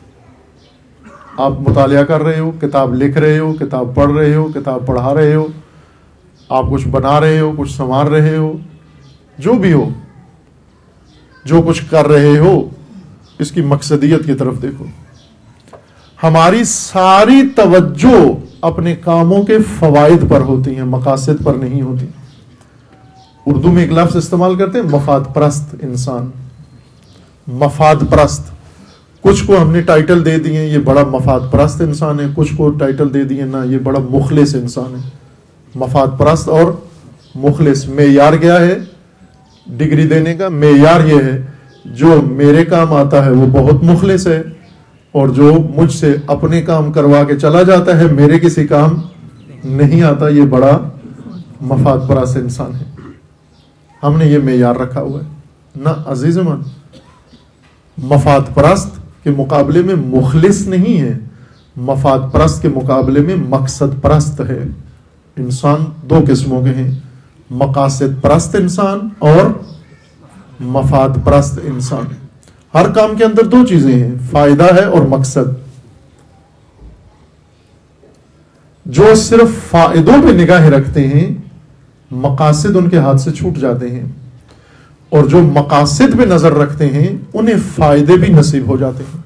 آپ مطالعہ کر رہے ہو، کتاب لکھ رہے ہو، کتاب پڑھ رہے ہو، کتاب پڑھا رہے ہو، آپ کچھ بنا رہے ہو، کچھ سنوار رہے ہو، جو بھی ہو، جو کچھ کر رہے ہو، اس کی مقصدیت کی طرف دیکھو۔ ہماری ساری توجہ اپنے کاموں کے فوائد پر ہوتی ہیں، مقاصد پر نہیں ہوتی۔ اردو میں ایک لفظ استعمال کرتے ہیں، مفاد پرست انسان، مفاد پرست۔ کچھ کو ہم نے ٹائٹل دے دیے یہ بڑا مفاد پرست انسان ہے، کچھ کو ٹائٹل دے دیے نا یہ بڑا مخلص انسان ہے۔ مفاد پرست اور مخلص، معیار کیا ہے ڈگری دینے کا؟ معیار یہ ہے جو میرے کام آتا ہے وہ بہت مخلص ہے، اور جو مجھ سے اپنے کام کروا کے چلا جاتا ہے، میرے کسی کام نہیں آتا، یہ بڑا مفاد پرست انسان ہے۔ ہم نے یہ معیار رکھا ہوا ہے نا عزیز من۔ مفاد پرست کے مقابلے میں مخلص نہیں ہے، مفاد پرست کے مقابلے میں مقصد پرست ہے۔ انسان دو قسموں کے ہیں، مقاصد پرست انسان اور مفاد پرست انسان۔ ہر کام کے اندر دو چیزیں ہیں، فائدہ ہے اور مقصد۔ جو صرف فائدوں پہ نگاہیں رکھتے ہیں، مقاصد ان کے ہاتھ سے چھوٹ جاتے ہیں، اور جو مقاصد پہ نظر رکھتے ہیں انہیں فائدے بھی نصیب ہو جاتے ہیں۔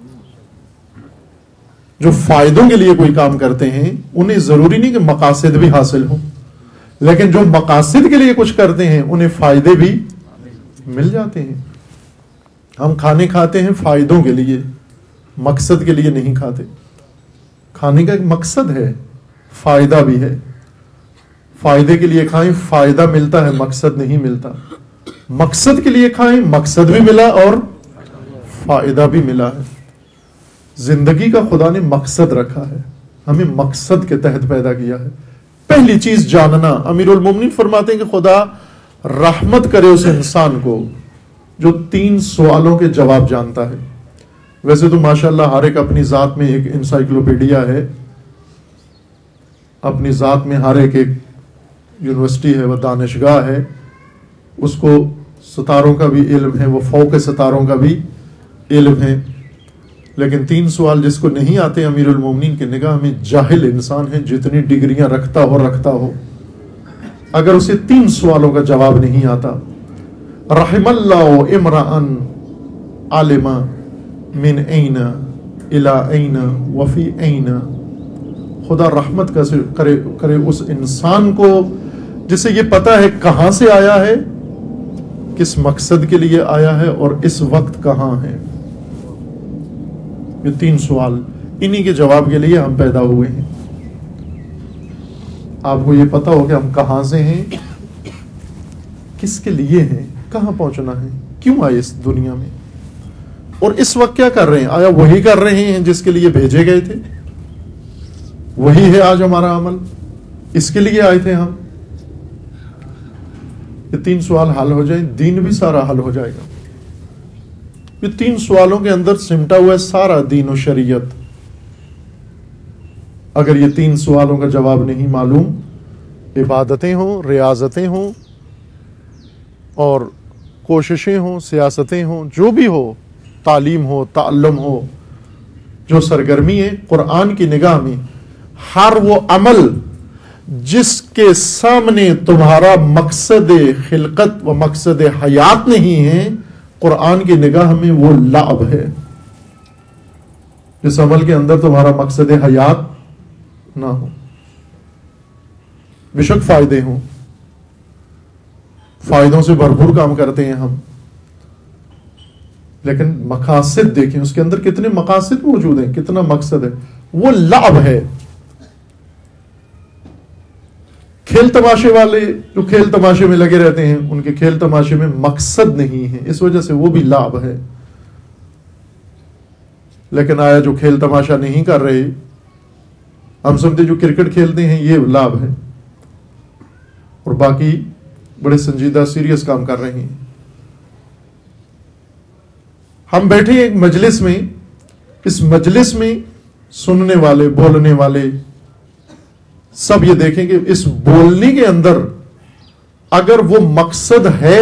جو فائدوں کے لیے کوئی کام کرتے ہیں انہیں ضروری نہیں کہ مقاصد بھی حاصل ہوں، لیکن جو مقاصد کے لیے کچھ کرتے ہیں انہیں فائدے بھی مل جاتے ہیں۔ ہم کھانے کھاتے ہیں فائدوں کے لیے، مقصد کے لیے نہیں کھاتے۔ کھانے کا ایک مقصد ہے، فائدہ بھی ہے۔ فائدے کے لیے کھائیں، فائدہ ملتا ہے، مقصد نہیں ملتا۔ مقصد کے لیے کھائیں، مقصد بھی ملا اور فائدہ بھی ملا ہے۔ زندگی کا خدا نے مقصد رکھا ہے، ہمیں مقصد کے تحت پیدا کیا ہے۔ پہلی چیز جاننا، امیر المومنین فرماتے ہیں کہ خدا رحمت کرے اس انسان کو جو 3 سوالوں کے جواب جانتا ہے۔ ویسے تو ماشاءاللہ ہر ایک اپنی ذات میں ایک انسائکلوپیڈیا ہے، اپنی ذات میں ہر ایک یونیورسٹی ہے، وہ دانشگاہ ہے، اس کو ستاروں کا بھی علم ہے، وہ فوق ستاروں کا بھی علم ہے، لیکن 3 سوال جس کو نہیں آتے امیر المومنین کی نگاہ میں جاہل انسان ہے، جتنی ڈگریاں رکھتا ہو، اگر اسے 3 سوالوں کا جواب نہیں آتا، رحم اللہ امرأن عالم من این الی این وفی این، خدا رحمت کرے اس انسان کو جسے یہ پتا ہے کہاں سے آیا ہے، کس مقصد کے لیے آیا ہے، اور اس وقت کہاں ہے۔ یہ 3 سوال، انہی کے جواب کے لیے ہم پیدا ہوئے ہیں۔ آپ کو یہ پتا ہو کہ ہم کہاں سے ہیں، کس کے لیے ہیں، کہاں پہنچنا ہے، کیوں آئے اس دنیا میں، اور اس وقت کیا کر رہے ہیں؟ آیا وہی کر رہے ہیں جس کے لیے بھیجے گئے تھے؟ وہی ہے آج ہمارا عمل؟ اس کے لیے آئے تھے ہم؟ یہ 3 سوال حل ہو جائیں، دین بھی سارا حل ہو جائے گا۔ یہ 3 سوالوں کے اندر سمٹا ہوا ہے سارا دین و شریعت۔ اگر یہ 3 سوالوں کا جواب نہیں معلوم، عبادتیں ہوں، ریاضتیں ہوں، اور کوششیں ہوں، سیاستیں ہوں، جو بھی ہو، تعلیم ہو، تعلم ہو، جو سرگرمی ہے، قرآن کی نگاہ میں ہر وہ عمل جس کے سامنے تمہارا مقصد خلقت و مقصد حیات نہیں ہے، قرآن کی نگاہ میں وہ لعب ہے۔ جس عمل کے اندر تمہارا مقصد حیات نہ ہو، بے شک فائدے ہوں، فائدوں سے بھرپور کام کرتے ہیں ہم، لیکن مقاصد دیکھیں، اس کے اندر کتنے مقاصد موجود ہیں، کتنا مقصد ہے، وہ لعب ہے۔ کھیل تماشے والے جو کھیل تماشے میں لگے رہتے ہیں، ان کے کھیل تماشے میں مقصد نہیں ہے، اس وجہ سے وہ بھی لعب ہے۔ لیکن آیا جو کھیل تماشا نہیں کر رہے، ہم سمجھتے جو کرکٹ کھیلتے ہیں یہ لعب ہے، اور باقی بڑے سنجیدہ سیریس کام کر رہے ہیں۔ ہم بیٹھے ایک مجلس میں، اس مجلس میں سننے والے، بولنے والے سب یہ دیکھیں کہ اس بولنے کے اندر اگر وہ مقصد ہے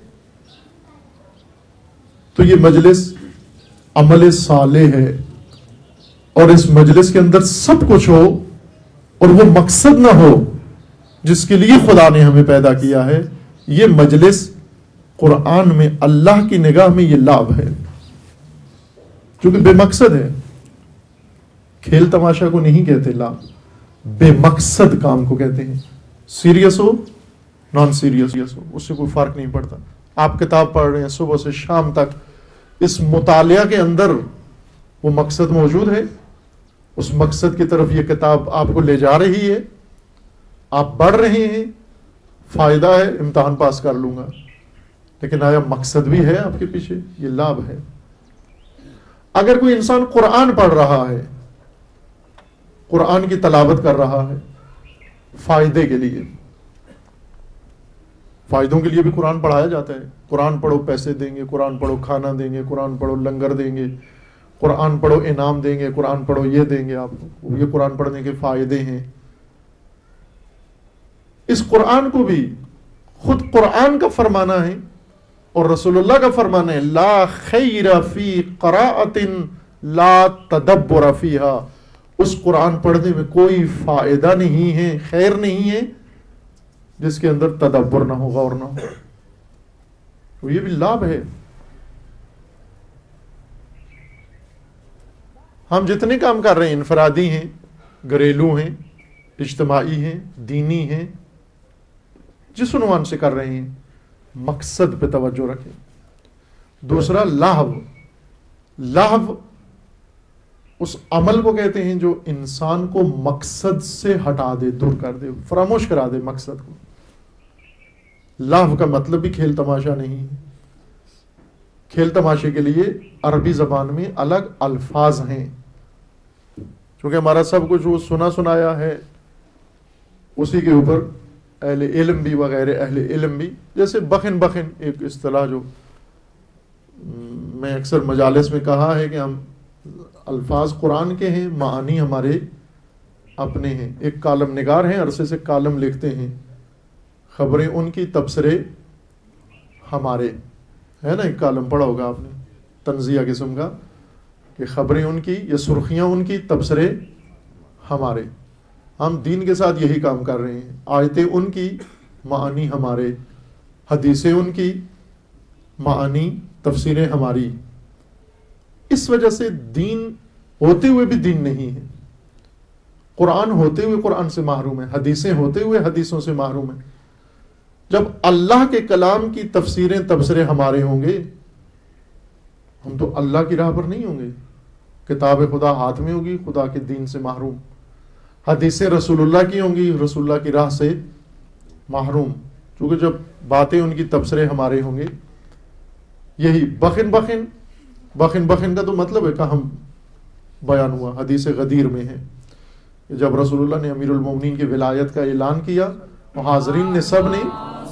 تو یہ مجلس عمل صالح ہے، اور اس مجلس کے اندر سب کچھ ہو اور وہ مقصد نہ ہو جس کے لیے خدا نے ہمیں پیدا کیا ہے، یہ مجلس قرآن میں اللہ کی نگاہ میں یہ لعب ہے، کیونکہ بے مقصد ہے۔ کھیل تماشا کو نہیں کہتے لعب، بے مقصد کام کو کہتے ہیں۔ سیریس ہو، نان سیریس ہو، اس سے کوئی فرق نہیں پڑتا۔ آپ کتاب پڑھ رہے ہیں صبح سے شام تک، اس مطالعہ کے اندر وہ مقصد موجود ہے، اس مقصد کی طرف یہ کتاب آپ کو لے جا رہی ہے، آپ پڑھ رہے ہیں، فائدہ ہے، امتحان پاس کر لوں گا، لیکن آیا مقصد بھی ہے آپ کے پیچھے؟ یہ لعب ہے۔ اگر کوئی انسان قرآن پڑھ رہا ہے، قرآن کی تلاوت کر رہا ہے فائدے کے لیے، فائدوں کے لیے بھی قرآن پڑھایا جاتا ہے۔ قرآن پڑھو پیسے دیں گے، قرآن پڑھو کھانا دیں گے، قرآن پڑھو لنگر دیں گے، قرآن پڑھو انعام دیں گے، قرآن پڑھو یہ دیں گے آپ کو، یہ قرآن پڑھنے کے فائدے ہیں۔ اس قرآن کو بھی خود قرآن کا فرمانا ہے اور رسول اللہ کا فرمانا ہے، لا خیر فی قراءۃ لا تدبر فیہا، اس قرآن پڑھنے میں کوئی فائدہ نہیں ہے، خیر نہیں ہے جس کے اندر تدبر نہ ہو، غور نہ ہو، تو یہ بھی لعب ہے۔ ہم جتنے کام کر رہے ہیں، انفرادی ہیں، گھریلو ہیں، اجتماعی ہیں، دینی ہیں، جس عنوان سے کر رہے ہیں، مقصد پہ توجہ رکھیں۔ دوسرا لہو، لہو اس عمل کو کہتے ہیں جو انسان کو مقصد سے ہٹا دے، دور کر دے، فراموش کرا دے مقصد کو۔ لہو کا مطلب بھی کھیل تماشا نہیں ہے۔ کھیل تماشے کے لیے عربی زبان میں الگ الفاظ ہیں، چونکہ ہمارا سب کچھ وہ سنا سنایا ہے، اسی کے اوپر اہل علم بھی وغیرہ اہل علم بھی، جیسے بخن بخن ایک اصطلاح جو میں اکثر مجالس میں کہا ہے کہ ہم الفاظ قرآن کے ہیں، معانی ہمارے اپنے ہیں۔ ایک کالم نگار ہیں، عرصے سے کالم لکھتے ہیں، خبریں ان کی، تبصرے ہمارے، ہے نا ایک کالم پڑھا ہوگا آپ نے تنزیہ قسم کا کہ خبریں ان کی یا سرخیاں ان کی، تبصرے ہمارے. ہم دین کے ساتھ یہی کام کر رہے ہیں. آیتیں ان کی، معانی ہمارے. حدیثیں ان کی، معانی تفسیریں ہماری. اس وجہ سے دین ہوتے ہوئے بھی دین نہیں ہے. قرآن ہوتے ہوئے قرآن سے محروم ہے، حدیثیں ہوتے ہوئے حدیثوں سے محروم ہے. جب اللہ کے کلام کی تفسیریں تبصرے ہمارے ہوں گے، ہم تو اللہ کی راہ پر نہیں ہوں گے. کتاب خدا ہاتھ میں ہوگی، خدا کے دین سے محروم. حدیثیں رسول اللہ کی ہوں گی، رسول اللہ کی راہ سے محروم. کیونکہ جب باتیں ان کی تبصرے ہمارے ہوں گے. یہی بخن بخن بخن بخن کا تو مطلب ہے کہ ہم بیان ہوا حدیث غدیر میں ہے. جب رسول اللہ نے امیر المومنین کی ولایت کا اعلان کیا، اور حاضرین نے سب نے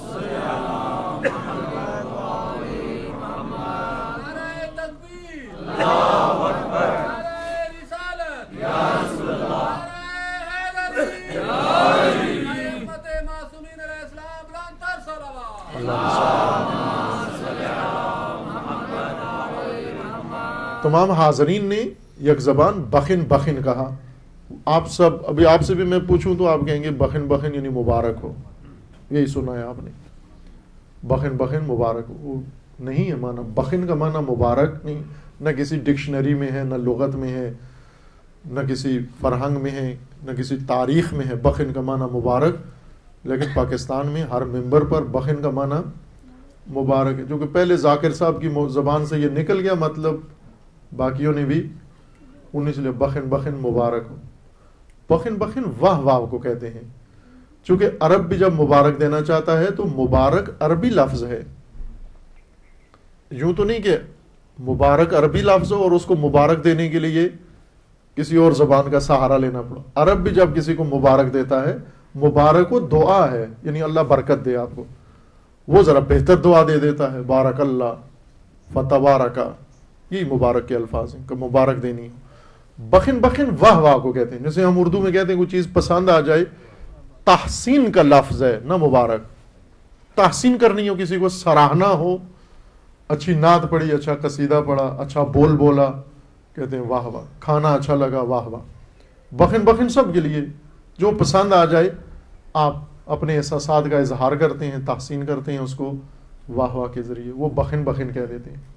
تمام حاضرین نے یک زبان بخن بخن کہا. آپ سب، ابھی آپ سے بھی میں پوچھوں تو آپ کہیں گے بخن بخن یعنی مبارک ہو. یہی سنا ہے آپ نے، بخن بخن مبارک ہو. وہ نہیں ہے معنی. بخن کا معنی مبارک نہیں، نہ کسی ڈکشنری میں ہے، نہ لغت میں ہے، نہ کسی فرہنگ میں ہے، نہ کسی تاریخ میں ہے. بخن کا معنی مبارک. لیکن پاکستان میں ہر ممبر پر بخن کا معنی مبارک ہے، جو کہ پہلے ذاکر صاحب کی زبان سے یہ نکل گیا، مطلب باقیوں نے بھی انہیں سے لے بخن بخن مبارک ہو. بخن بخن واہ واہ کو کہتے ہیں. چونکہ عرب بھی جب مبارک دینا چاہتا ہے تو مبارک عربی لفظ ہے. یوں تو نہیں کہ مبارک عربی لفظ ہو اور اس کو مبارک دینے کے لیے کسی اور زبان کا سہارا لینا پڑا. عرب بھی جب کسی کو مبارک دیتا ہے، مبارک وہ دعا ہے، یعنی اللہ برکت دے آپ کو. وہ ذرا بہتر دعا دے دیتا ہے، بارک اللہ فتبارکا. یہ مبارک کے الفاظ ہیں کہ مبارک دینی ہو. بخن بخن واہ واہ کو کہتے ہیں. جیسے ہم اردو میں کہتے ہیں کوئی چیز پسند آ جائے، تحسین کا لفظ ہے نہ مبارک. تحسین کرنی ہو، کسی کو سراہنا ہو، اچھی نعت پڑھی، اچھا قصیدہ پڑھا، اچھا بول بولا، کہتے ہیں واہ واہ. کھانا اچھا لگا، واہ واہ. بخن بخن سب کے لیے جو پسند آ جائے، آپ اپنے احساسات کا اظہار کرتے ہیں، تحسین کرتے ہیں اس کو واہ واہ کے ذریعے. وہ بخن بخن کہہ دیتے ہیں.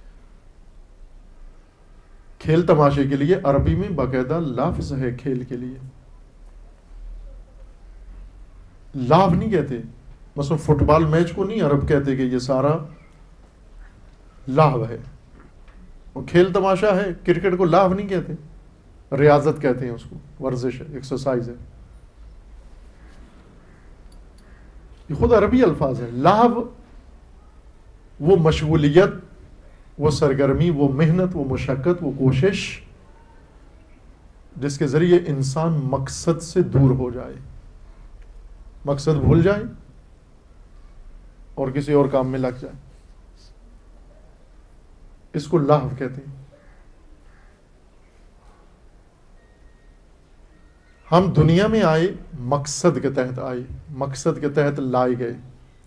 کھیل تماشے کے لیے عربی میں باقاعدہ لفظ ہے. کھیل کے لیے لاو نہیں کہتے. مثلا فٹ بال میچ کو نہیں عرب کہتے کہ یہ سارا لاو ہے. وہ کھیل تماشا ہے. کرکٹ کو لاو نہیں کہتے، ریاضت کہتے ہیں اس کو. ورزش ہے، ایکسرسائز ہے. یہ خود عربی الفاظ ہے. لاو وہ مشغولیت، وہ سرگرمی، وہ محنت، وہ مشقت، وہ کوشش جس کے ذریعے انسان مقصد سے دور ہو جائے، مقصد بھول جائے اور کسی اور کام میں لگ جائے. اس کو لاہو کہتے ہیں. ہم دنیا میں آئے مقصد کے تحت آئے، مقصد کے تحت لائے گئے،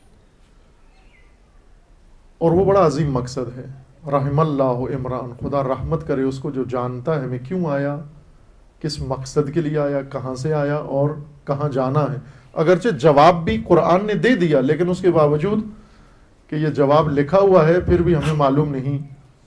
اور وہ بڑا عظیم مقصد ہے. رحم اللہ عمران، خدا رحمت کرے اس کو جو جانتا ہے میں کیوں آیا، کس مقصد کے لیے آیا، کہاں سے آیا اور کہاں جانا ہے. اگرچہ جواب بھی قرآن نے دے دیا، لیکن اس کے باوجود کہ یہ جواب لکھا ہوا ہے پھر بھی ہمیں معلوم نہیں.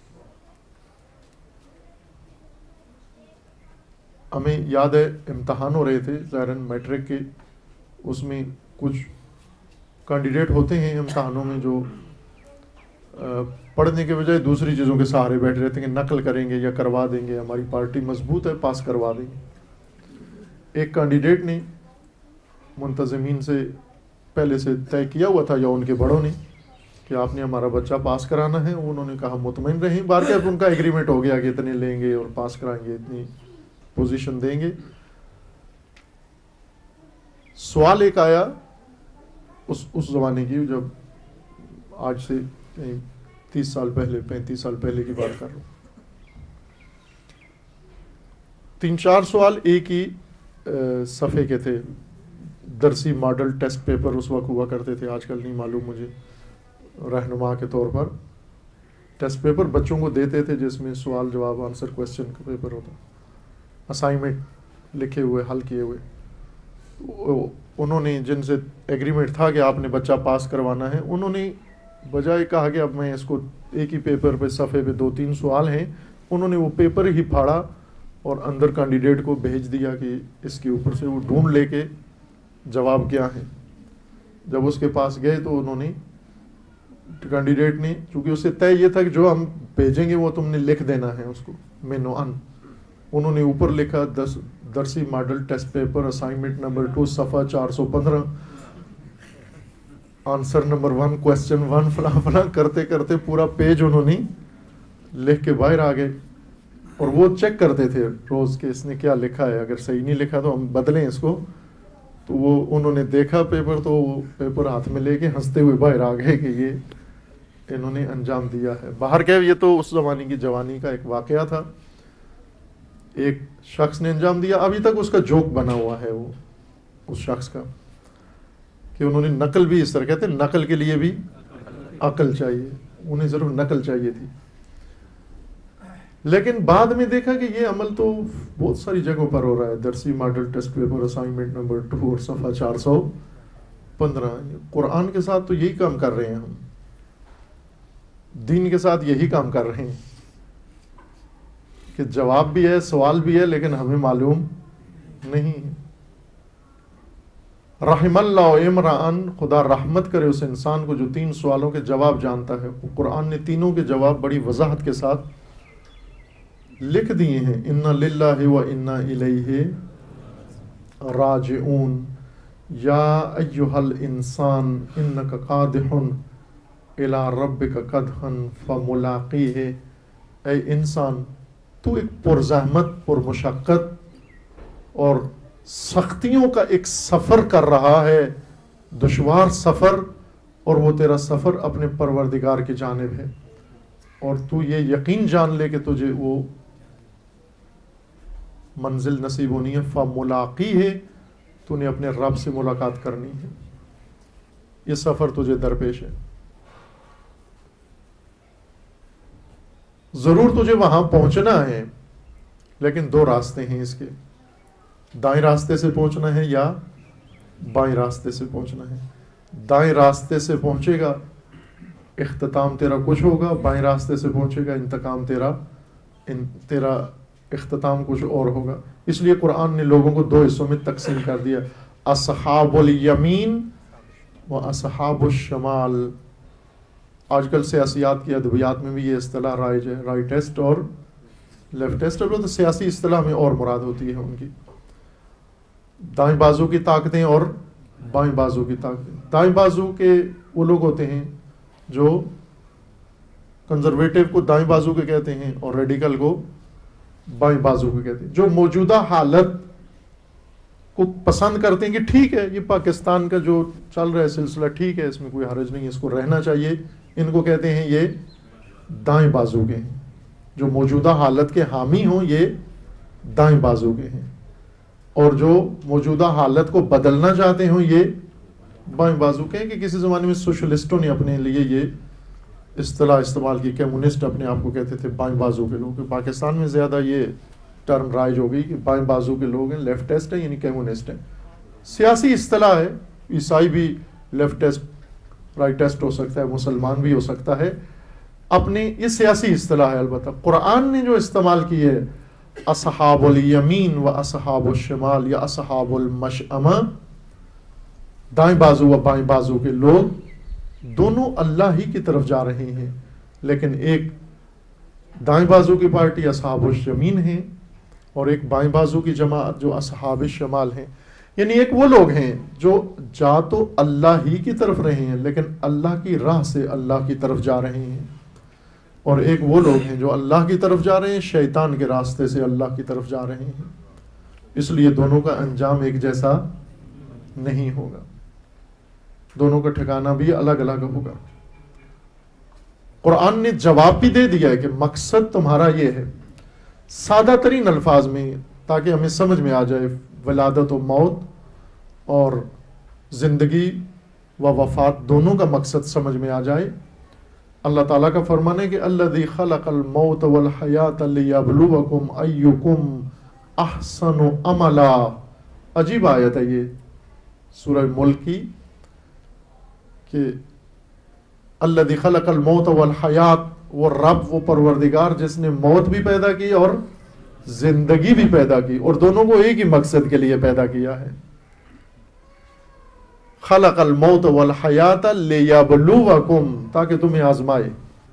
ہمیں یاد ہے امتحان ہو رہے تھے ظاہراً میٹرک کے، اس میں کچھ کینڈیڈیٹ ہوتے ہیں امتحانوں میں جو پڑھنے کے بجائے دوسری چیزوں کے سہارے بیٹھے رہتے ہیں کہ نقل کریں گے یا کروا دیں گے، ہماری پارٹی مضبوط ہے، پاس کروا دیں گے. ایک کینڈیڈیٹ نے منتظمین سے پہلے سے طے کیا ہوا تھا یا ان کے بڑوں نے کہ آپ نے ہمارا بچہ پاس کرانا ہے. انہوں نے کہا مطمئن رہیں. بار کے ان کا ایگریمنٹ ہو گیا کہ اتنے لیں گے اور پاس کرائیں گے، اتنی پوزیشن دیں گے. سوال ایک آیا اس زمانے کی، جب آج سے 30 سال پہلے 35 سال پہلے کی بات کر رہا ہوں. 3-4 سوال ایک ہی صفحے کے تھے. درسی ماڈل ٹیسٹ پیپر اس وقت ہوا کرتے تھے، آج کل نہیں معلوم مجھے. रहनुमा के तौर पर टेस्ट पेपर बच्चों को देते थे, जिसमें सवाल जवाब आंसर क्वेश्चन का पेपर होता, असाइनमेंट लिखे हुए हल किए हुए। उन्होंने जिनसे एग्रीमेंट था कि आपने बच्चा पास करवाना है, उन्होंने बजाय कहा कि अब मैं इसको एक ही पेपर पे सफ़े पे 2-3 सवाल हैं, उन्होंने वो पेपर ही फाड़ा और अंदर कैंडिडेट को भेज दिया कि इसके ऊपर से वो ढूंढ लेके जवाब क्या है। जब उसके पास गए तो उन्होंने कैंडिडेट ने, चूँकि उससे तय ये था कि जो हम भेजेंगे वो तुमने लिख देना है उसको मेनो अन, उन्होंने ऊपर लिखा दरसी model test paper assignment number 2 सफ़ा 415 आंसर नंबर 1 क्वेश्चन 1 फला करते करते पूरा पेज उन्होंने लिख के बाहर आ गए। और वो चेक करते थे रोज़ के इसने क्या लिखा है, अगर सही नहीं लिखा तो हम बदलें इसको। तो वो उन्होंने देखा पेपर, तो वो पेपर हाथ में लेके हंसते हुए बाहर आ गए कि ये इन्होंने अंजाम दिया है। बाहर क्या, ये तो उस ज़माने की जवानी का एक वाक़या था, एक शख्स ने अंजाम दिया। अभी तक उसका जोक बना हुआ है वो उस शख्स का, कि उन्होंने नकल भी इस तरह कहते हैं, नकल के लिए भी अकल चाहिए, उन्हें ज़रूर नकल चाहिए थी। लेकिन बाद में देखा कि ये अमल तो बहुत सारी जगहों पर हो रहा है। दरसी model test paper assignment number 2 और सफ़ा 415, कुरान के साथ तो यही काम कर रहे हैं हम, दीन के साथ यही काम कर रहे हैं कि जवाब भी है, सवाल भी है, लेकिन हमें मालूम नहीं है। रहमल्लाहु इमरान, खुदा रहमत करे उस इंसान को जो 3 सवालों के जवाब जानता है। कुरान ने तीनों के जवाब बड़ी वजाहत के साथ लिख दिए हैं। इन्ना लिल्लाहि व इन्ना इलैहि राजिऊन, या अय्युहल इंसान इन्नका कादिहुन इला रब्बिका कदहन फमुलाक़ीहि, ऐ इंसान तू एक पुरज़हमत पुरमुशक्क़त और सख्तियों का एक सफ़र कर रहा है, दुश्वार सफ़र, और वो तेरा सफ़र अपने परवरदिगार की जानिब है। और तू ये यकीन जान ले कि तुझे वो मंजिल नसीब होनी है, फमुलाक़ी है, तूने अपने रब से मुलाकात करनी है, ये सफ़र तुझे दरपेश है। ज़रूर तुझे वहाँ पहुँचना है, लेकिन 2 रास्ते हैं इसके, दाएं रास्ते से पहुँचना है या बाएं रास्ते से पहुँचना है। दाएं रास्ते से पहुँचेगा इख्तिताम तेरा कुछ होगा, बाएं रास्ते से पहुँचेगा इंतकाम तेरा इख्तिताम कुछ और होगा। इसलिए कुरान ने लोगों को 2 हिस्सों में तकसीम कर दिया, असहाबुल यमीन व असहाबुश शमाल। आजकल सियासियात की अदबियात में भी ये इस्तिलाह राइज है, राइटेस्ट और लेफ्टेस्ट। तो सियासी इस्तिलाह में और मुराद होती है उनकी दाएं बाजू की ताकतें और बाएं बाजू की ताकतें। दाएं बाजू के वो लोग होते हैं जो कंजर्वेटिव को दाएं बाजू के कहते हैं और रेडिकल को बाएं बाजू के कहते हैं, जो मौजूदा हालत को पसंद करते हैं कि ठीक है ये पाकिस्तान का जो चल रहा है सिलसिला ठीक है, इसमें कोई हर्ज नहीं, इसको रहना चाहिए, इनको कहते हैं ये दाएं बाजू के हैं। जो मौजूदा हालत के हामी हों ये दाएं बाजू के हैं, और जो मौजूदा हालत को बदलना चाहते हों ये बाएं बाजू के हैं। कि किसी ज़माने में सोशलिस्टों ने अपने लिए ये इस्तिलाह इस्तेमाल की, कम्युनिस्ट अपने आप को कहते थे बाएं बाजू के लोग। पाकिस्तान में ज़्यादा ये टर्म राइज हो गई कि बाएं बाजू के लोग हैं, लेफ्टिस्ट हैं यानी कम्युनिस्ट हैं। सियासी इस्तिलाह है, ईसाई भी लेफ्टिस्ट राइटिस्ट हो सकता है, मुसलमान भी हो सकता है, अपने ये सियासी इस्तिलाह है। अलबत्ता कुरान ने जो इस्तेमाल की है असहाबुल यमीन व असहाबुल शिमाल या असहाबुल मशअमा, दाएं बाजू व बाएं बाजू के लोग दोनों अल्लाह ही की तरफ जा रहे हैं। लेकिन एक दाएं बाजू की पार्टी असहाबुल यमीन है और एक बाएं बाजू की जमात जो असहाबुल शिमाल हैं। यानी एक वो लोग हैं जो जा तो अल्लाह ही की तरफ रहे हैं लेकिन अल्लाह की राह से अल्लाह की तरफ जा रहे हैं, और एक वो लोग हैं जो अल्लाह की तरफ जा रहे हैं शैतान के रास्ते से अल्लाह की तरफ जा रहे हैं। इसलिए दोनों का अंजाम एक जैसा नहीं होगा, दोनों का ठिकाना भी अलग अलग होगा। कुरान ने जवाब भी दे दिया है कि मकसद तुम्हारा ये है, सादा तरीन अल्फाज में, ताकि हमें समझ में आ जाए। विलादत व मौत और ज़िंदगी و وفات دونوں کا مقصد سمجھ میں آ جائے. اللہ تعالیٰ کا فرمان ہے کہ الذی خلق الموت والحیات لیبلوکم ایکم احسن عملا. عجیب آیت ہے یہ سورہ ملک کی کہ الذی خلق الموت والحیات، وہ رب، وہ پروردگار جس نے موت بھی پیدا کی اور زندگی بھی پیدا کی، اور دونوں کو ایک ہی مقصد کے لیے پیدا کیا ہے. خلق الموت والحیات لیبلوکم، تاکہ تمہیں آزمائے.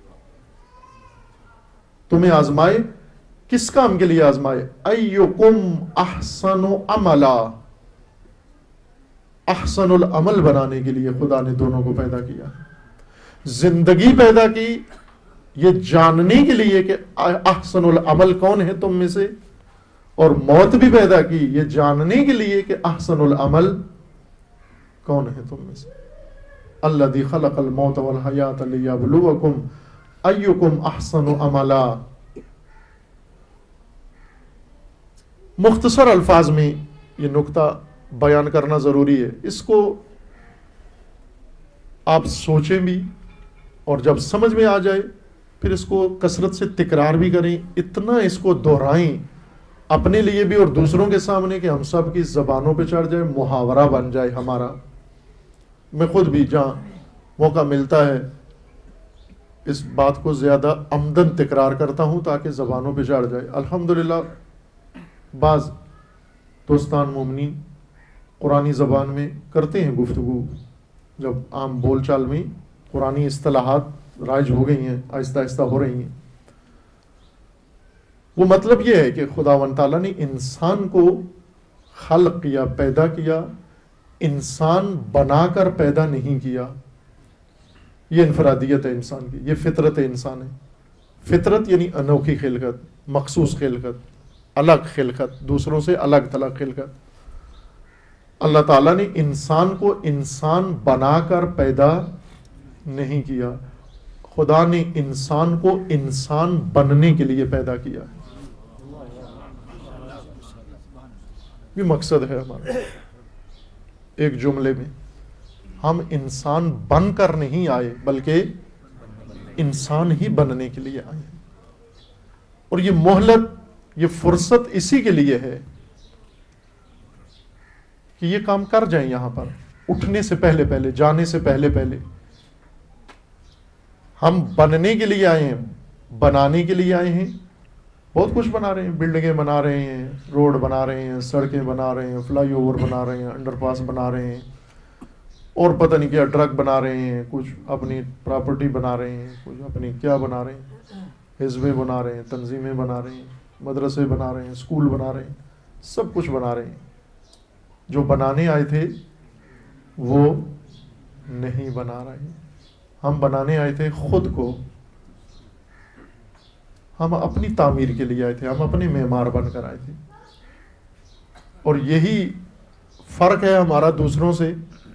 تمہیں آزمائے کس کام کے لیے آزمائے؟ ایکم احسن عملا، احسن العمل بنانے کے لیے خدا نے دونوں کو پیدا کیا. زندگی پیدا کی یہ جاننے کے لیے کہ احسن العمل کون ہے تم میں سے، اور موت بھی پیدا کی یہ جاننے کے لیے کہ احسن العمل کون ہے تم میں سے. الذی خلق الموت والحیات لیبلوکم ایکم احسن عملا. مختصر الفاظ میں یہ نقطہ بیان کرنا ضروری ہے. اس کو آپ سوچیں بھی، اور جب سمجھ میں آ جائے پھر اس کو کثرت سے تکرار بھی کریں، اتنا اس کو دہرائیں اپنے لیے بھی اور دوسروں کے سامنے کہ ہم سب کی زبانوں پہ چڑھ جائے، محاورہ بن جائے ہمارا. میں خود بھی جہاں موقع ملتا ہے اس بات کو زیادہ عمدن تکرار کرتا ہوں تاکہ زبانوں پہ چڑھ جائے. الحمدللہ بعض دوستان مومنین قرآنی زبان میں کرتے ہیں گفتگو، جب عام بول چال میں قرآنی اصطلاحات رائج ہو گئی ہیں، آہستہ آہستہ ہو رہی ہیں. وہ مطلب یہ ہے کہ خداوند تعالیٰ نے انسان کو خلق کیا، پیدا کیا، انسان بنا کر پیدا نہیں کیا. یہ انفرادیت ہے انسان کی، یہ فطرت انسان ہے. فطرت یعنی انوکھی خلقت، مخصوص خلقت، الگ خلقت، دوسروں سے الگ تھلگ خلقت. اللہ تعالیٰ نے انسان کو انسان بنا کر پیدا نہیں کیا، خدا نے انسان کو انسان بننے کے لیے پیدا کیا. یہ مقصد ہے ہمارا. ایک جملے میں ہم انسان بن کر نہیں آئے بلکہ انسان ہی بننے کے لیے آئے. اور یہ مہلت، یہ فرصت اسی کے لیے ہے کہ یہ کام کر جائیں. یہاں پر اٹھنے سے پہلے پہلے، جانے سے پہلے پہلے ہم بننے کے لیے آئے ہیں، بنانے کے لیے آئے ہیں. بہت کچھ بنا رہے ہیں، بلڈنگیں بنا رہے ہیں، روڈ بنا رہے ہیں، سڑکیں بنا رہے ہیں، فلائی اوور بنا رہے ہیں، انڈر پاس بنا رہے ہیں، اور پتہ نہیں کیا ٹرک بنا رہے ہیں، کچھ اپنی پراپرٹی بنا رہے ہیں، کچھ اپنی کیا بنا رہے ہیں، حزبیں بنا رہے ہیں، تنظیمیں بنا رہے ہیں، مدرسے بنا رہے ہیں، اسکول بنا رہے ہیں، سب کچھ بنا رہے ہیں. جو بنانے آئے تھے وہ نہیں بنا رہے ہیں. ہم بنانے آئے تھے خود کو، ہم اپنی تعمیر کے لیے آئے تھے، ہم اپنے معمار بن کر آئے تھے. اور یہی فرق ہے ہمارا دوسروں سے.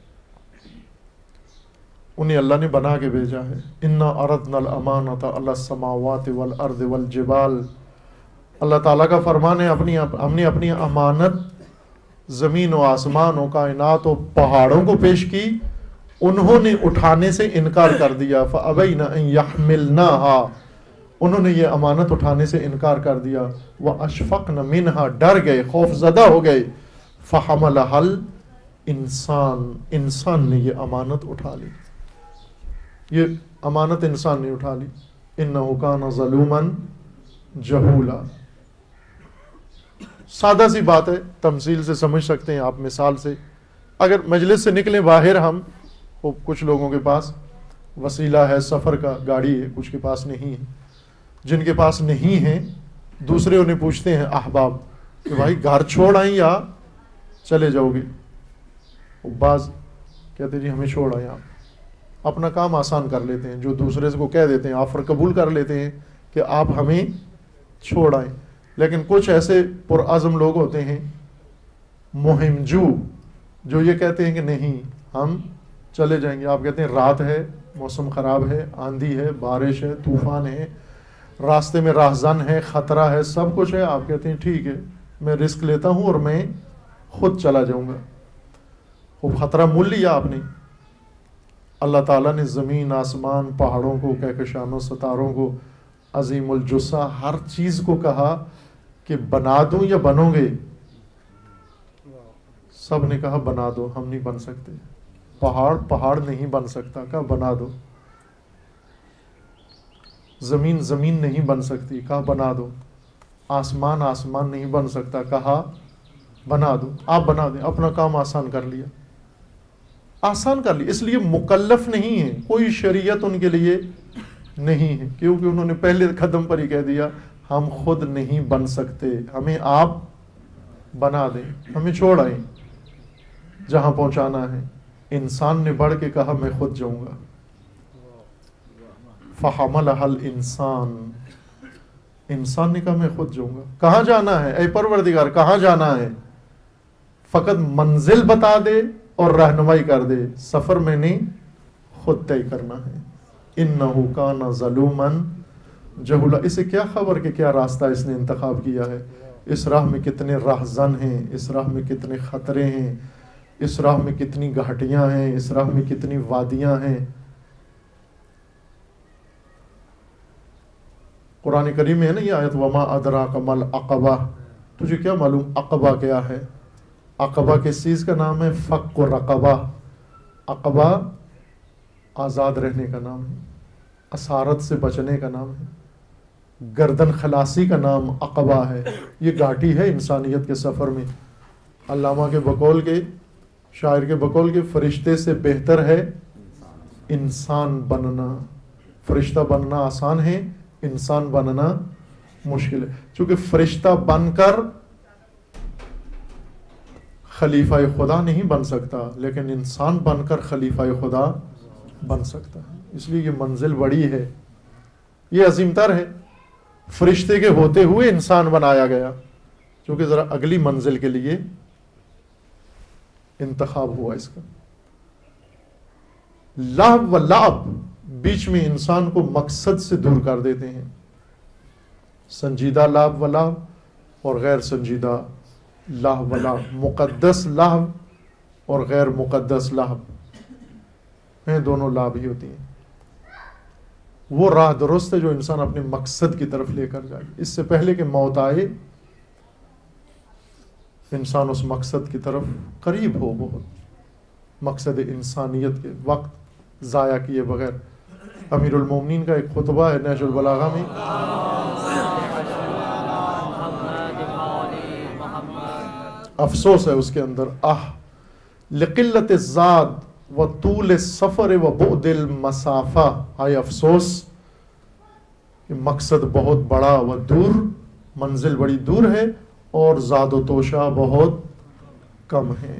انہیں اللہ نے بنا کے بھیجا ہے. انا عرضنا الامانۃ علی السماوات والارض والجبال. اللہ تعالیٰ کا فرمان ہے ہم نے اپنی امانت زمین و آسمان و کائنات و پہاڑوں کو پیش کی، انہوں نے اٹھانے سے انکار کر دیا. فابین ان یحملناها، انہوں نے یہ امانت اٹھانے سے انکار کر دیا. واشفقن منها، ڈر گئے، خوف زدہ ہو گئے. فحملها الانسان، انسان نے یہ امانت اٹھا لی. یہ امانت انسان نے اٹھا لی. انہ کان ظلوما جہولا. سادہ سی بات ہے، تمثیل سے سمجھ سکتے ہیں آپ، مثال سے. اگر مجلس سے نکلیں باہر، ہم کچھ لوگوں کے پاس وسیلہ ہے سفر کا، گاڑی ہے، کچھ کے پاس نہیں ہے. جن کے پاس نہیں ہے دوسرے انہیں پوچھتے ہیں احباب کہ بھائی گھر چھوڑ آئیں یا چلے جاؤ گے. بعض کہتے جی ہمیں چھوڑ آئیں. آپ اپنا کام آسان کر لیتے ہیں، جو دوسرے کو کہہ دیتے ہیں، آفر قبول کر لیتے ہیں کہ آپ ہمیں چھوڑ آئیں. لیکن کچھ ایسے پرعزم لوگ ہوتے ہیں مہم جو یہ کہتے ہیں کہ نہیں ہم چلے جائیں گے. آپ کہتے ہیں رات ہے، موسم خراب ہے، آندھی ہے، بارش ہے، طوفان ہے، راستے میں راہزن ہے، خطرہ ہے، سب کچھ ہے. آپ کہتے ہیں ٹھیک ہے میں رسک لیتا ہوں اور میں خود چلا جاؤں گا. وہ خطرہ مول لیا آپ نے، اللہ تعالیٰ نے زمین، آسمان، پہاڑوں کو، کہکشانوں، ستاروں کو، عظیم الجثہ ہر چیز کو کہا کہ بنا دوں یا بنو گے؟ سب نے کہا بنا دو، ہم نہیں بن سکتے۔ پہاڑ نہیں بن سکتا، کہا بنا دو۔ زمین نہیں بن سکتی، کہا بنا دو۔ آسمان نہیں بن سکتا، کہا بنا دو۔ آپ بنا دیں، اپنا کام آسان کر لیا، اس لیے مکلف نہیں ہے، کوئی شریعت ان کے لیے نہیں ہے، کیونکہ انہوں نے پہلے قدم پر ہی کہہ دیا ہم خود نہیں بن سکتے، ہمیں آپ بنا دیں، ہمیں چھوڑ آئیں جہاں پہنچانا ہے۔ انسان نے بڑھ کے کہا میں خود جاؤں گا، فحملها الانسان، انسان نے کہا میں خود جاؤں گا۔ کہاں جانا ہے اے پروردگار، کہاں جانا ہے؟ فقط منزل بتا دے اور رہنمائی کر دے، سفر میں نہیں، خود طے کرنا ہے۔ انہ کان ظلوما جہولا، اسے کیا خبر کہ کیا راستہ اس نے انتخاب کیا ہے، اس راہ میں کتنے راہزن ہیں، اس راہ میں کتنے خطرے ہیں، اس راہ میں کتنی گھاٹیاں ہیں، اس راہ میں کتنی وادیاں ہیں۔ قرآن کریم میں ہے نا یہ آیت، وما ادراک ما العقبہ، تجھے کیا معلوم عقبہ کیا ہے؟ عقبہ کس چیز کا نام ہے؟ فک رقبہ، عقبہ آزاد رہنے کا نام ہے، اسارت سے بچنے کا نام ہے، گردن خلاصی کا نام عقبہ ہے۔ یہ گھاٹی ہے انسانیت کے سفر میں۔ علامہ کے بقول کے، شاعر کے بقول کے، فرشتے سے بہتر ہے انسان بننا۔ فرشتہ بننا آسان ہے، انسان بننا مشکل ہے، چونکہ فرشتہ بن کر خلیفہ خدا نہیں بن سکتا، لیکن انسان بن کر خلیفہ خدا بن سکتا ہے۔ اس لیے یہ منزل بڑی ہے، یہ عظیم تر ہے۔ فرشتے کے ہوتے ہوئے انسان بنایا گیا، چونکہ ذرا اگلی منزل کے لیے انتخاب ہوا اس کا۔ لہو و لعب بیچ میں انسان کو مقصد سے دور کر دیتے ہیں، سنجیدہ لہو و لعب اور غیر سنجیدہ لہو و لعب، مقدس لہو اور غیر مقدس لہو ہیں، دونوں لعب ہی ہوتی ہیں۔ وہ راہ درست ہے جو انسان اپنے مقصد کی طرف لے کر جائے، اس سے پہلے کہ موت آئے انسان اس مقصد کی طرف قریب ہو بہت، مقصد انسانیت کے وقت ضائع کیے بغیر۔ امیر المومنین کا ایک خطبہ ہے نہج البلاغہ میں، افسوس ہے اس کے اندر، لقلت الزاد و طول السفر و بعد المسافہ، آئے افسوس کہ مقصد بہت بڑا و دور، منزل بڑی دور ہے اور زاد و توشہ بہت کم ہے۔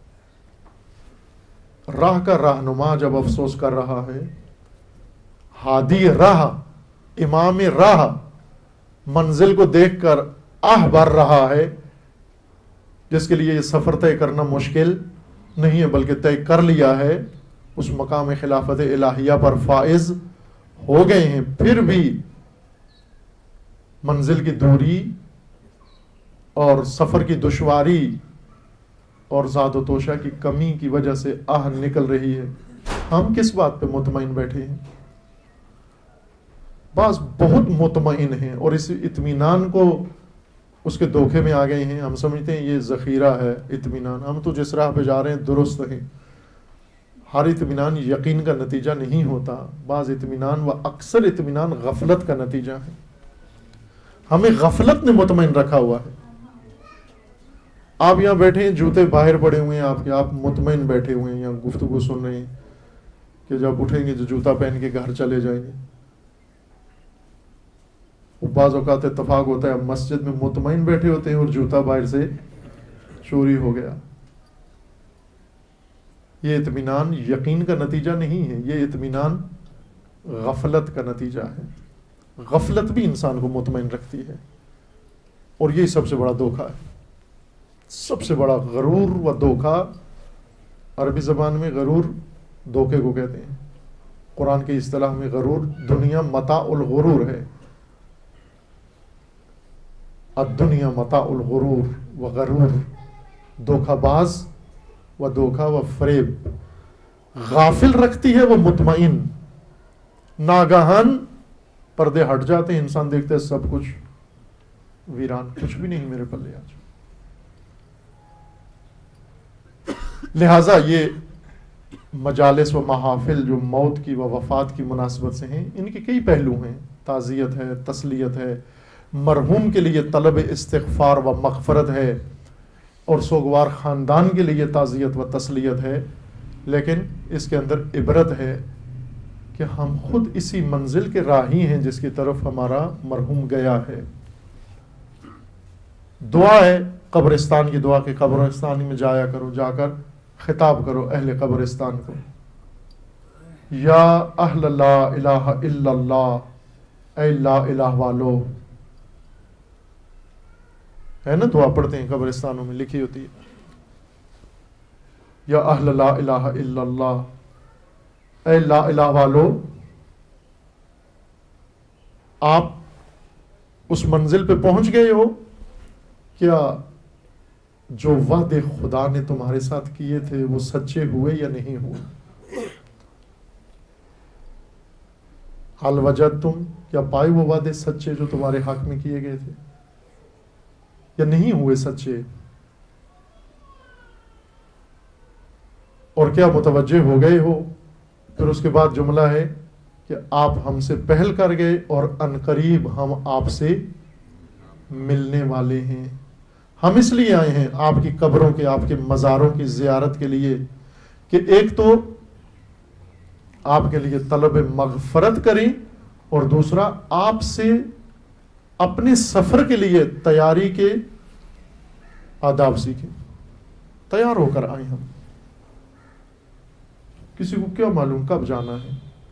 راہ کا رہنما جب افسوس کر رہا ہے، ہادی راہ، امام راہ منزل کو دیکھ کر بھر رہا ہے، جس کے لیے یہ سفر طے کرنا مشکل نہیں ہے بلکہ طے کر لیا ہے، اس مقام خلافت الہیہ پر فائز ہو گئے ہیں، پھر بھی منزل کی دوری اور سفر کی دشواری اور زاد و توشہ کی کمی کی وجہ سے نکل رہی ہے۔ ہم کس بات پہ مطمئن بیٹھے ہیں؟ بعض بہت مطمئن ہیں اور اس اطمینان کو اس کے دھوکے میں آ گئے ہیں، ہم سمجھتے ہیں یہ ذخیرہ ہے اطمینان، ہم تو جس راہ پہ جا رہے ہیں درست ہیں۔ ہر اطمینان یقین کا نتیجہ نہیں ہوتا، بعض اطمینان و اکثر اطمینان غفلت کا نتیجہ ہے۔ ہمیں غفلت نے مطمئن رکھا ہوا ہے۔ آپ یہاں بیٹھے ہیں، جوتے باہر پڑے ہوئے ہیں آپ کے، آپ مطمئن بیٹھے ہوئے ہیں، یہاں گفتگو سن رہے ہیں کہ جب اٹھیں گے جو جوتا پہن کے گھر چلے جائیں گے۔ بعض اوقات اتفاق ہوتا ہے ہم مسجد میں مطمئن بیٹھے ہوتے ہیں اور جوتا باہر سے چوری ہو گیا۔ یہ اطمینان یقین کا نتیجہ نہیں ہے، یہ اطمینان غفلت کا نتیجہ ہے۔ غفلت بھی انسان کو مطمئن رکھتی ہے، اور یہی سب سے بڑا دھوکہ ہے، سب سے بڑا غرور و دھوکہ۔ عربی زبان میں غرور دھوکے کو کہتے ہیں، قرآن کی اصطلاح میں غرور دنیا متاع الغرور ہے۔ الدنیا متاع الغرور و غرور، دھوکہ باز و دھوکہ و فریب۔ غافل رکھتی ہے وہ مطمئن. ناگہان پردے ہٹ جاتے ہیں، انسان دیکھتے ہے سب کچھ ویران، کچھ بھی نہیں میرے پلے آج. لہذا یہ مجالس و محافل جو موت کی و وفات کی مناسبت سے ہیں، ان کے کئی پہلو ہیں. تعزیت ہے، تسلیت ہے، مرحوم کے لیے طلب استغفار و مغفرت ہے، اور سوگوار خاندان کے لیے تعزیت و تسلیت ہے. لیکن اس کے اندر عبرت ہے کہ ہم خود اسی منزل کے راہی ہیں جس کی طرف ہمارا مرحوم گیا ہے. دعا ہے قبرستان کی دعا، کہ قبرستان میں جایا کرو، جا کر خطاب کرو اہل قبرستان کو، یا اہل لا الہ الا اللہ، اے لا الہ والو. ہے نا دعا پڑھتے ہیں قبرستانوں میں، لکھی ہوتی ہے یا اہل لا الہ الا اللہ، اے لا الہ والو. آپ اس منزل پہ پہنچ گئے ہو کیا؟ جو وعدے خدا نے تمہارے ساتھ کیے تھے وہ سچے ہوئے یا نہیں ہوئے؟ حال وجدتم، کیا پائے وہ وعدے سچے جو تمہارے حق میں کیے گئے تھے، یا نہیں ہوئے سچے؟ اور کیا متوجہ ہو گئے ہو؟ پھر اس کے بعد جملہ ہے کہ آپ ہم سے پہل کر گئے اور عنقریب ہم آپ سے ملنے والے ہیں. ہم اس لیے آئے ہیں آپ کی قبروں کے، آپ کے مزاروں کی زیارت کے لیے، کہ ایک تو آپ کے لیے طلب مغفرت کریں، اور دوسرا آپ سے اپنے سفر کے لیے تیاری کے آداب سیکھیں. تیار ہو کر آئے ہم. کسی کو کیا معلوم کب جانا ہے؟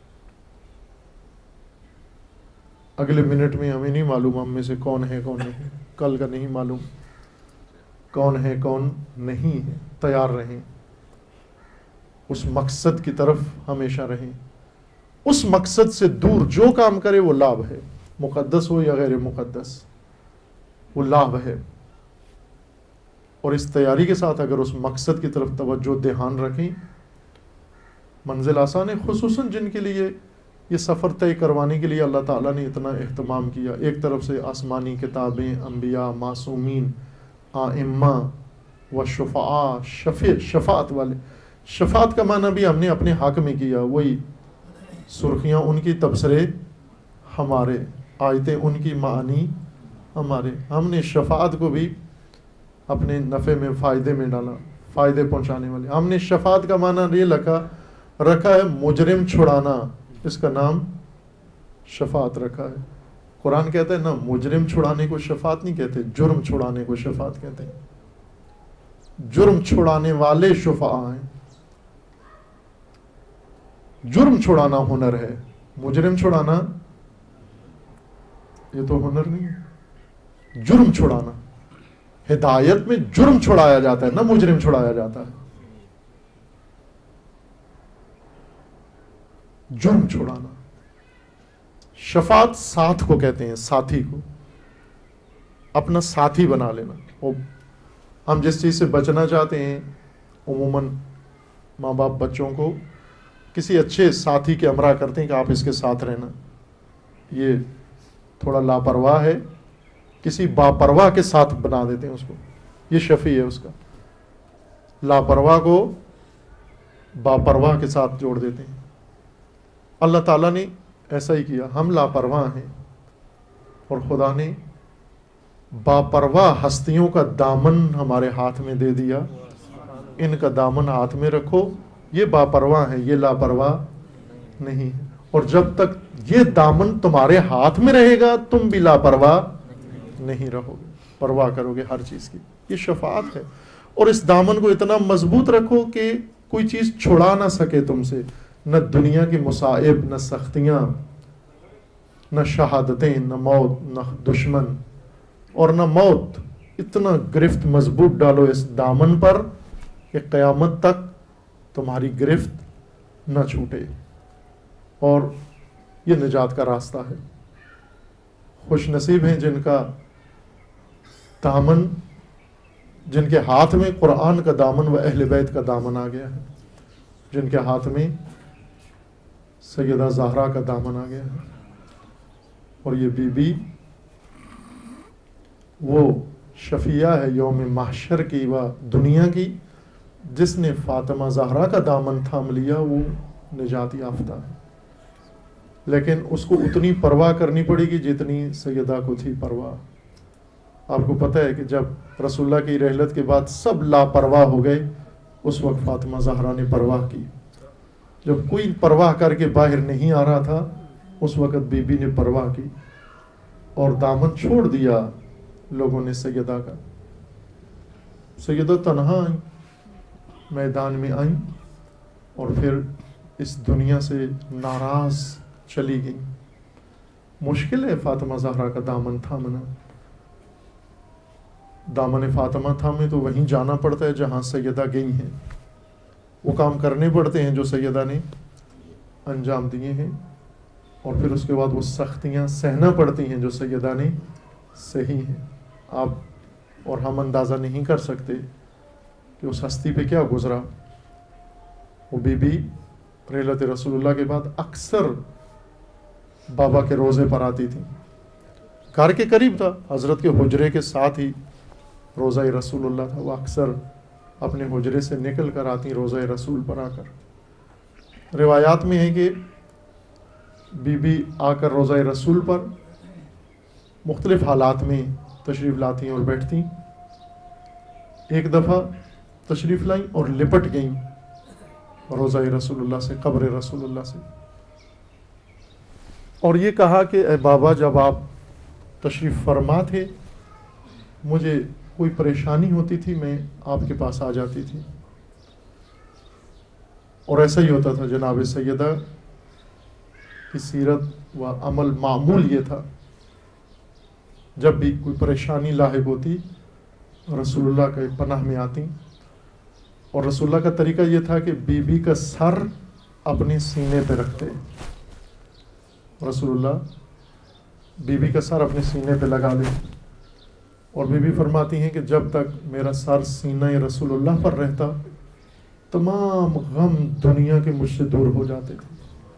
اگلے منٹ میں ہمیں نہیں معلوم ہم میں سے کون ہے کون نہیں. کل کا نہیں معلوم کون ہے کون نہیں ہے. تیار رہیں، اس مقصد کی طرف ہمیشہ رہیں. اس مقصد سے دور جو کام کرے وہ لابھ ہے، مقدس ہو یا غیر مقدس، وہ لابھ ہے. اور اس تیاری کے ساتھ اگر اس مقصد کی طرف توجہ دھیان رکھیں، منزل آسان ہے. خصوصاً جن کے لیے یہ سفر طے کروانے کے لیے اللہ تعالیٰ نے اتنا اہتمام کیا. ایک طرف سے آسمانی کتابیں، انبیاء، معصومین، آئمہ و شفعاء، شفاعت والے. شفاعت کا معنی بھی ہم نے اپنے حق میں کیا، وہی سرخیاں ان کی، تبصرے ہمارے، آیتیں ان کی، معانی ہمارے. ہم نے شفاعت کو بھی اپنے نفع میں، فائدے میں ڈالا، فائدے پہنچانے والے. ہم نے شفاعت کا معنی یہ رکھا ہے مجرم چھڑانا، اس کا نام شفاعت رکھا ہے. قرآن کہتا ہے نا، مجرم چھڑانے کو شفاعت نہیں کہتے، جرم چھڑانے کو شفاعت کہتے ہیں. جرم چھڑانے والے شفعاء ہیں. جرم چھڑانا ہنر ہے، مجرم چھڑانا یہ تو ہنر نہیں ہے. جرم چھڑانا، ہدایت میں جرم چھڑایا جاتا ہے، نہ مجرم چھڑایا جاتا ہے. جرم چھڑانا. شفاعت ساتھ کو کہتے ہیں، ساتھی کو، اپنا ساتھی بنا لینا. ہم جس چیز سے بچنا چاہتے ہیں، عموماً ماں باپ بچوں کو کسی اچھے ساتھی کے ہمراہ کرتے ہیں کہ آپ اس کے ساتھ رہنا. یہ تھوڑا لاپرواہ ہے، کسی باپرواہ کے ساتھ بنا دیتے ہیں اس کو. یہ شفیع ہے اس کا. لاپرواہ کو باپرواہ کے ساتھ جوڑ دیتے ہیں. اللہ تعالیٰ نے ایسا ہی کیا. ہم لاپرواہ ہیں اور خدا نے باپرواہ ہستیوں کا دامن ہمارے ہاتھ میں دے دیا. ان کا دامن ہاتھ میں رکھو، یہ باپرواہ ہیں، یہ لاپرواہ نہیں. اور جب تک یہ دامن تمہارے ہاتھ میں رہے گا تم بھی لاپرواہ نہیں رہو گے، پرواہ کرو گے ہر چیز کی. یہ شفاعت ہے. اور اس دامن کو اتنا مضبوط رکھو کہ کوئی چیز چھڑا نہ سکے تم سے، نہ دنیا کی مصائب، نہ سختیاں، نہ شہادتیں، نہ موت، نہ دشمن اور نہ موت. اتنا گرفت مضبوط ڈالو اس دامن پر کہ قیامت تک تمہاری گرفت نہ چھوٹے. اور یہ نجات کا راستہ ہے. خوش نصیب ہیں جن کا دامن، جن کے ہاتھ میں قرآن کا دامن و اہل بیت کا دامن آ گیا ہے. جن کے ہاتھ میں سیدہ زہرا کا دامن آ گیا ہے. اور یہ بی بی وہ شفیعہ ہے یوم محشر کی و دنیا کی. جس نے فاطمہ زہرا کا دامن تھام لیا وہ نجات یافتہ ہے. لیکن اس کو اتنی پرواہ کرنی پڑے گی جتنی سیدہ کو تھی پرواہ. آپ کو پتہ ہے کہ جب رسول اللہ کی رحلت کے بعد سب لاپرواہ ہو گئے، اس وقت فاطمہ زہرا نے پرواہ کی. جب کوئی پرواہ کر کے باہر نہیں آ رہا تھا، اس وقت بی بی نے پرواہ کی اور دامن چھوڑ دیا لوگوں نے سیدہ کا. سیدہ تنہا آئیں، میدان میں آئیں اور پھر اس دنیا سے ناراض چلی گئیں. مشکل ہے فاطمہ زہرا کا دامن تھامنا. دامن فاطمہ تھامے تو وہیں جانا پڑتا ہے جہاں سیدہ گئی ہیں. وہ کام کرنے پڑتے ہیں جو سیدہ نے انجام دیے ہیں، اور پھر اس کے بعد وہ سختیاں سہنا پڑتی ہیں جو سیدہ نے سہی ہیں. آپ اور ہم اندازہ نہیں کر سکتے کہ اس ہستی پہ کیا گزرا. وہ بی بی رحلت رسول اللہ کے بعد اکثر بابا کے روزے پر آتی تھی. گھر کے قریب تھا، حضرت کے حجرے کے ساتھ ہی روزہ رسول اللہ تھا. وہ اکثر اپنے حجرے سے نکل کر آتی روزہ رسول پر آ کر. روایات میں ہے کہ بی بی آ کر روزہ رسول پر مختلف حالات میں تشریف لاتی اور بیٹھتی. ایک دفعہ تشریف لائیں اور لپٹ گئیں روزہ رسول اللہ سے، قبر رسول اللہ سے، اور یہ کہا کہ اے بابا جب آپ تشریف فرما تھے مجھے کوئی پریشانی ہوتی تھی میں آپ کے پاس آ جاتی تھی. اور ایسا ہی ہوتا تھا. جناب سیدہ کی سیرت و عمل معمول یہ تھا، جب بھی کوئی پریشانی لاحق ہوتی رسول اللہ کے پناہ میں آتی. اور رسول اللہ کا طریقہ یہ تھا کہ بی بی کا سر اپنے سینے پہ رکھتے. رسول اللہ بی بی کا سر اپنے سینے پہ لگا دے، اور بی بی فرماتی ہیں کہ جب تک میرا سر سینہ رسول اللہ پر رہتا تمام غم دنیا کے مجھ سے دور ہو جاتے تھے.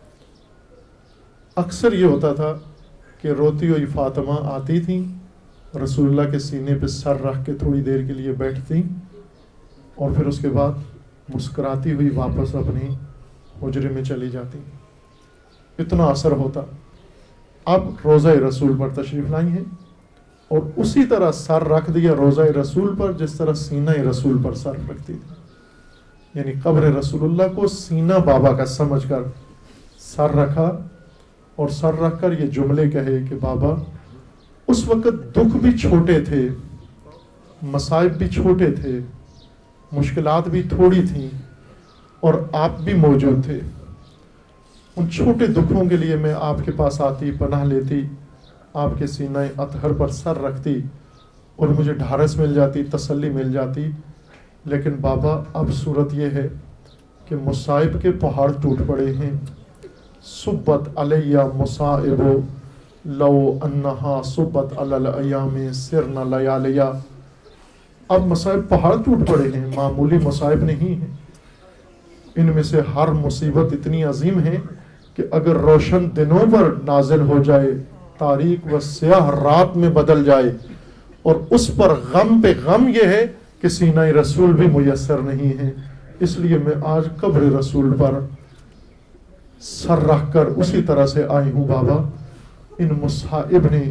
اکثر یہ ہوتا تھا کہ روتی ہوئی فاطمہ آتی تھیں، رسول اللہ کے سینے پہ سر رکھ کے تھوڑی دیر کے لیے بیٹھتی اور پھر اس کے بعد مسکراتی ہوئی واپس اپنے حجرے میں چلی جاتی. اتنا اثر ہوتا. اب روزہ رسول پر تشریف لائی ہیں اور اسی طرح سر رکھ دیا روزہ رسول پر جس طرح سینہ رسول پر سر رکھتی تھی. یعنی قبر رسول اللہ کو سینہ بابا کا سمجھ کر سر رکھا، اور سر رکھ کر یہ جملے کہے کہ بابا اس وقت دکھ بھی چھوٹے تھے، مصائب بھی چھوٹے تھے، مشکلات بھی تھوڑی تھیں، اور آپ بھی موجود تھے. ان چھوٹے دکھوں کے لیے میں آپ کے پاس آتی، پناہ لیتی، آپ کے سینہ اطہر پر سر رکھتی اور مجھے ڈھارس مل جاتی، تسلی مل جاتی. لیکن بابا اب صورت یہ ہے کہ مصائب کے پہاڑ ٹوٹ پڑے ہیں. صبت علیہ مصائب لو انہا صبت علی الایام سرنا لیالیا. اب مصائب پہاڑ ٹوٹ پڑے ہیں، معمولی مصائب نہیں ہیں. ان میں سے ہر مصیبت اتنی عظیم ہے کہ اگر روشن دنوں پر نازل ہو جائے، تاریک و سیاہ رات میں بدل جائے، اور اس پر غم پہ غم یہ ہے کہ سینہ رسول بھی میسر نہیں ہے. اس لیے میں آج قبر رسول پر سر رکھ کر اسی طرح سے آئی ہوں بابا. ان مصائب نے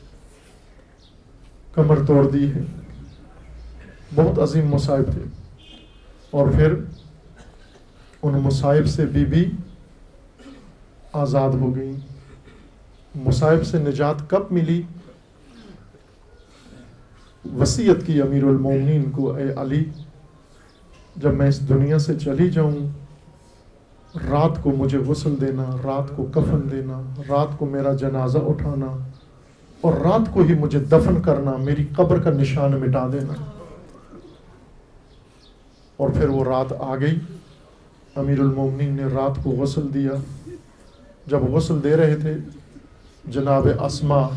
کمر توڑ دی ہے، بہت عظیم مصائب تھے. اور پھر ان مصائب سے بی بی آزاد ہو گئی. مصائب سے نجات کب ملی؟ وصیت کی امیر المومنین کو، اے علی جب میں اس دنیا سے چلی جاؤں رات کو مجھے غسل دینا، رات کو کفن دینا، رات کو میرا جنازہ اٹھانا، اور رات کو ہی مجھے دفن کرنا، میری قبر کا نشان مٹا دینا. اور پھر وہ رات آ گئی. امیر المومنین نے رات کو غسل دیا. جب غسل دے رہے تھے جناب اسماء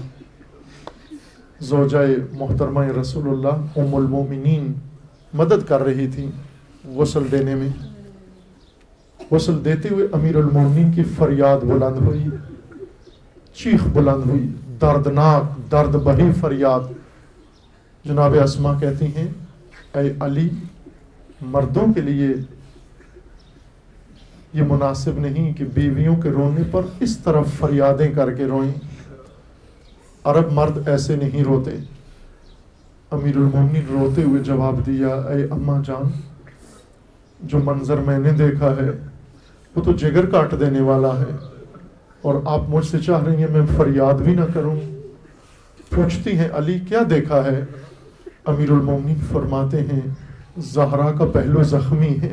زوجہ محترمہ رسول اللہ ام المومنین مدد کر رہی تھی غسل دینے میں. غسل دیتے ہوئے امیر المومنین کی فریاد بلند ہوئی، چیخ بلند ہوئی، دردناک درد بہی فریاد۔ جناب اسما کہتی ہیں اے علی، مردوں کے لیے یہ مناسب نہیں کہ بیویوں کے رونے پر اس طرح فریادیں کر کے روئیں، عرب مرد ایسے نہیں روتے۔ امیر المومنین روتے ہوئے جواب دیا اے اماں جان، جو منظر میں نے دیکھا ہے وہ تو جگر کاٹ دینے والا ہے، اور آپ مجھ سے چاہ رہی ہیں میں فریاد بھی نہ کروں۔ پوچھتی ہیں علی کیا دیکھا ہے؟ امیر المومنین فرماتے ہیں زہرا کا پہلو زخمی ہے،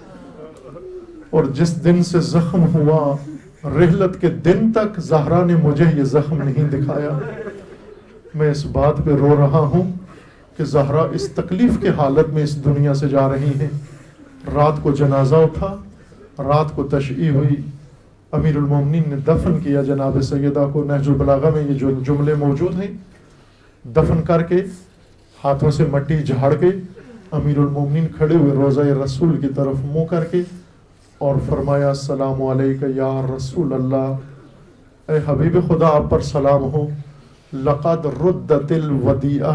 اور جس دن سے زخم ہوا رحلت کے دن تک زہرا نے مجھے یہ زخم نہیں دکھایا۔ میں اس بات پہ رو رہا ہوں کہ زہرا اس تکلیف کے حالت میں اس دنیا سے جا رہی ہیں۔ رات کو جنازہ اٹھا، رات کو تشییع ہوئی، امیر المومنین نے دفن کیا جناب سیدہ کو۔ نہج البلاغہ میں یہ جو جملے موجود ہیں، دفن کر کے ہاتھوں سے مٹی جھاڑ کے امیر المومنین کھڑے ہوئے روضہ رسول کی طرف منہ کر کے اور فرمایا السلام علیکہ یا رسول اللہ، اے حبیب خدا آپ پر سلام ہو، لقد ردت الودیعہ،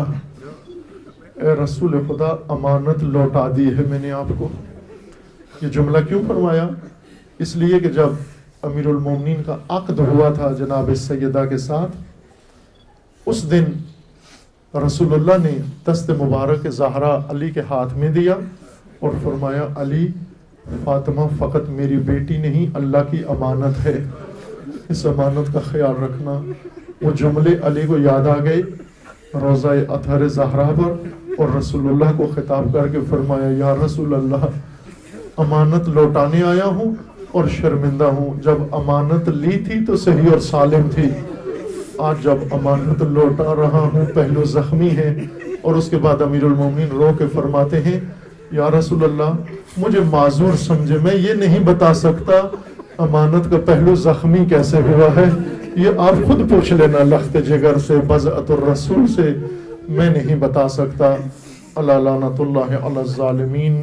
اے رسول خدا امانت لوٹا دی ہے میں نے آپ کو۔ یہ جملہ کیوں فرمایا؟ اس لیے کہ جب امیر المومنین کا عقد ہوا تھا جناب سیدہ کے ساتھ، اس دن رسول اللہ نے دست مبارک زہرا علی کے ہاتھ میں دیا اور فرمایا علی، فاطمہ فقط میری بیٹی نہیں اللہ کی امانت ہے، اس امانت کا خیال رکھنا۔ وہ جملے علی کو یاد آ گئے روضہ اطہر زہرا پر، اور رسول اللہ کو خطاب کر کے فرمایا یا رسول اللہ، امانت لوٹانے آیا ہوں اور شرمندہ ہوں۔ جب امانت لی تھی تو صحیح اور سالم تھی، آج جب امانت لوٹا رہا ہوں پہلو زخمی ہے۔ اور اس کے بعد امیر المومنین رو کے فرماتے ہیں یا رسول اللہ مجھے معذور سمجھے، میں یہ نہیں بتا سکتا امانت کا پہلو زخمی کیسے ہوا ہے، یہ آپ خود پوچھ لینا لخت جگر سے، بضعت الرسول سے، میں نہیں بتا سکتا۔ الا لعنۃ اللہ علی الظالمین،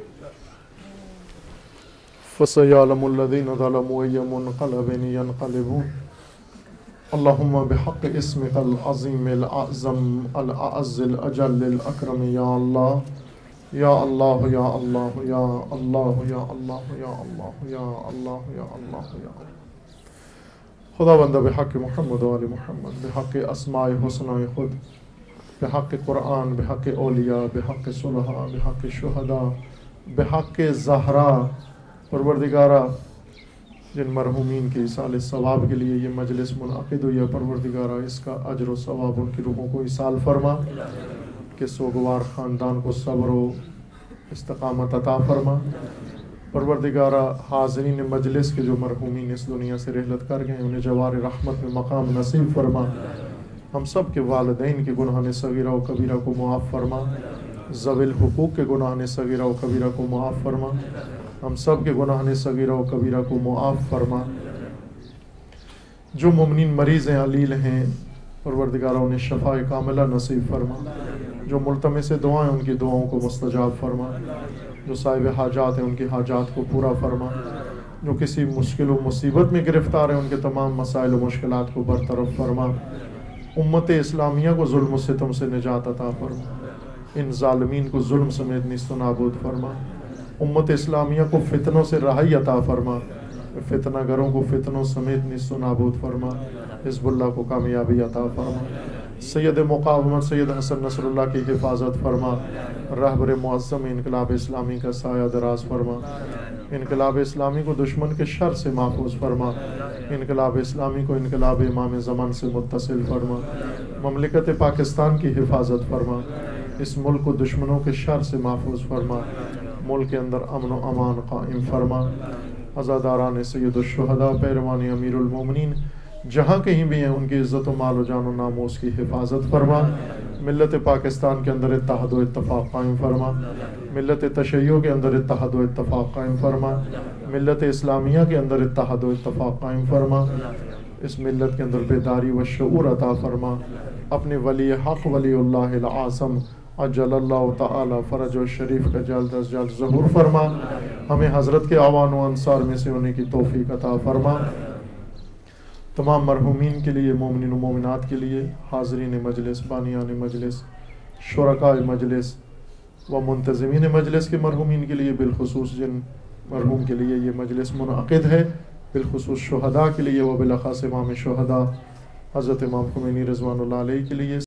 فسیعلم الذین ظلموا ای منقلب ینقلبون۔ اللہم بحق اسمک العظیم الاعظم الاعز الاجل الاکرم یا اللہ یا اللہ یا اللہ یا اللہ یا اللہ یا اللہ یا اللہ یا اللہ یا اللہ۔ خدا بندہ بحق محمد و آل محمد، بحق اسماء حسنہ خود، بحق قرآن، بحق اولیاء، بحق صلحاء، بحق شہداء، بحق زہرا، پروردگارہ جن مرحومین کے ایصال ثواب کے لیے یہ مجلس منعقد ہوئی ہے، پروردگارہ اس کا اجر و ثواب ان کی روحوں کو ایصال فرما، کہ سوگوار خاندان کو صبر و استقامت عطا فرما۔ پروردگارہ حاضرین مجلس کے جو مرحومین اس دنیا سے رحلت کر گئے انہیں جوار رحمت میں مقام نصیب فرما۔ ہم سب کے والدین کے گناہ صغیرہ و کبیرہ کو معاف فرما، ذوی الحقوق کے گناہ صغیرہ و کبیرہ کو معاف فرما، ہم سب کے گناہ صغیرہ و کبیرہ کو معاف فرما۔ جو مومنین مریض ہیں، علیل ہیں، پروردگارہ انہیں شفاء کاملہ نصیب فرما۔ جو ملتمس دعائیں ان کی دعاؤں کو مستجاب فرما۔ جو صاحب حاجات ہیں ان کی حاجات کو پورا فرما۔ جو کسی مشکل و مصیبت میں گرفتار ہیں ان کے تمام مسائل و مشکلات کو برطرف فرما۔ امت اسلامیہ کو ظلم و ستم سے نجات عطا فرما، ان ظالمین کو ظلم سمیت نیست و نابود فرما۔ امت اسلامیہ کو فتنوں سے رہائی عطا فرما، فتنہ گروں کو فتنوں سمیت نیست و نابود فرما۔ حزب اللہ کو کامیابی عطا فرما۔ سید مقاومت سید حسن نصر اللہ کی حفاظت فرما۔ رہبر معظم انقلاب اسلامی کا سایہ دراز فرما۔ انقلاب اسلامی کو دشمن کے شر سے محفوظ فرما۔ انقلاب اسلامی کو انقلاب امام زمان سے متصل فرما۔ مملکت پاکستان کی حفاظت فرما۔ اس ملک کو دشمنوں کے شر سے محفوظ فرما۔ ملک کے اندر امن و امان قائم فرما۔ عزاداران سید الشہداء، پیروان امیر المومنین جہاں کہیں بھی ہیں ان کی عزت و مال و جان و ناموس کی حفاظت فرما۔ ملت پاکستان کے اندر اتحاد و اتفاق قائم فرما۔ ملت تشیع کے اندر اتحاد و اتفاق قائم فرما۔ ملت اسلامیہ کے اندر اتحاد و اتفاق قائم فرما۔ اس ملت کے اندر بیداری و شعور عطا فرما۔ اپنے ولی حق ولی اللہ العاصم عجل اللہ تعالی فرج و شریف کا جلد از جلد ظہور فرما، ہمیں حضرت کے اعوان و انصار میں سے ہونے کی توفیق عطا فرما۔ تمام مرحومین کے لیے، مومنین و مومنات کے لیے، حاضرین مجلس، بانیان مجلس، شرکاء مجلس و منتظمین مجلس کے مرحومین کے لیے، بالخصوص جن مرحوم کے لیے یہ مجلس منعقد ہے، بالخصوص شہداء کے لیے و بالاخص امام شہداء حضرت امام خمینی رضوان اللہ علیہ کے لیے،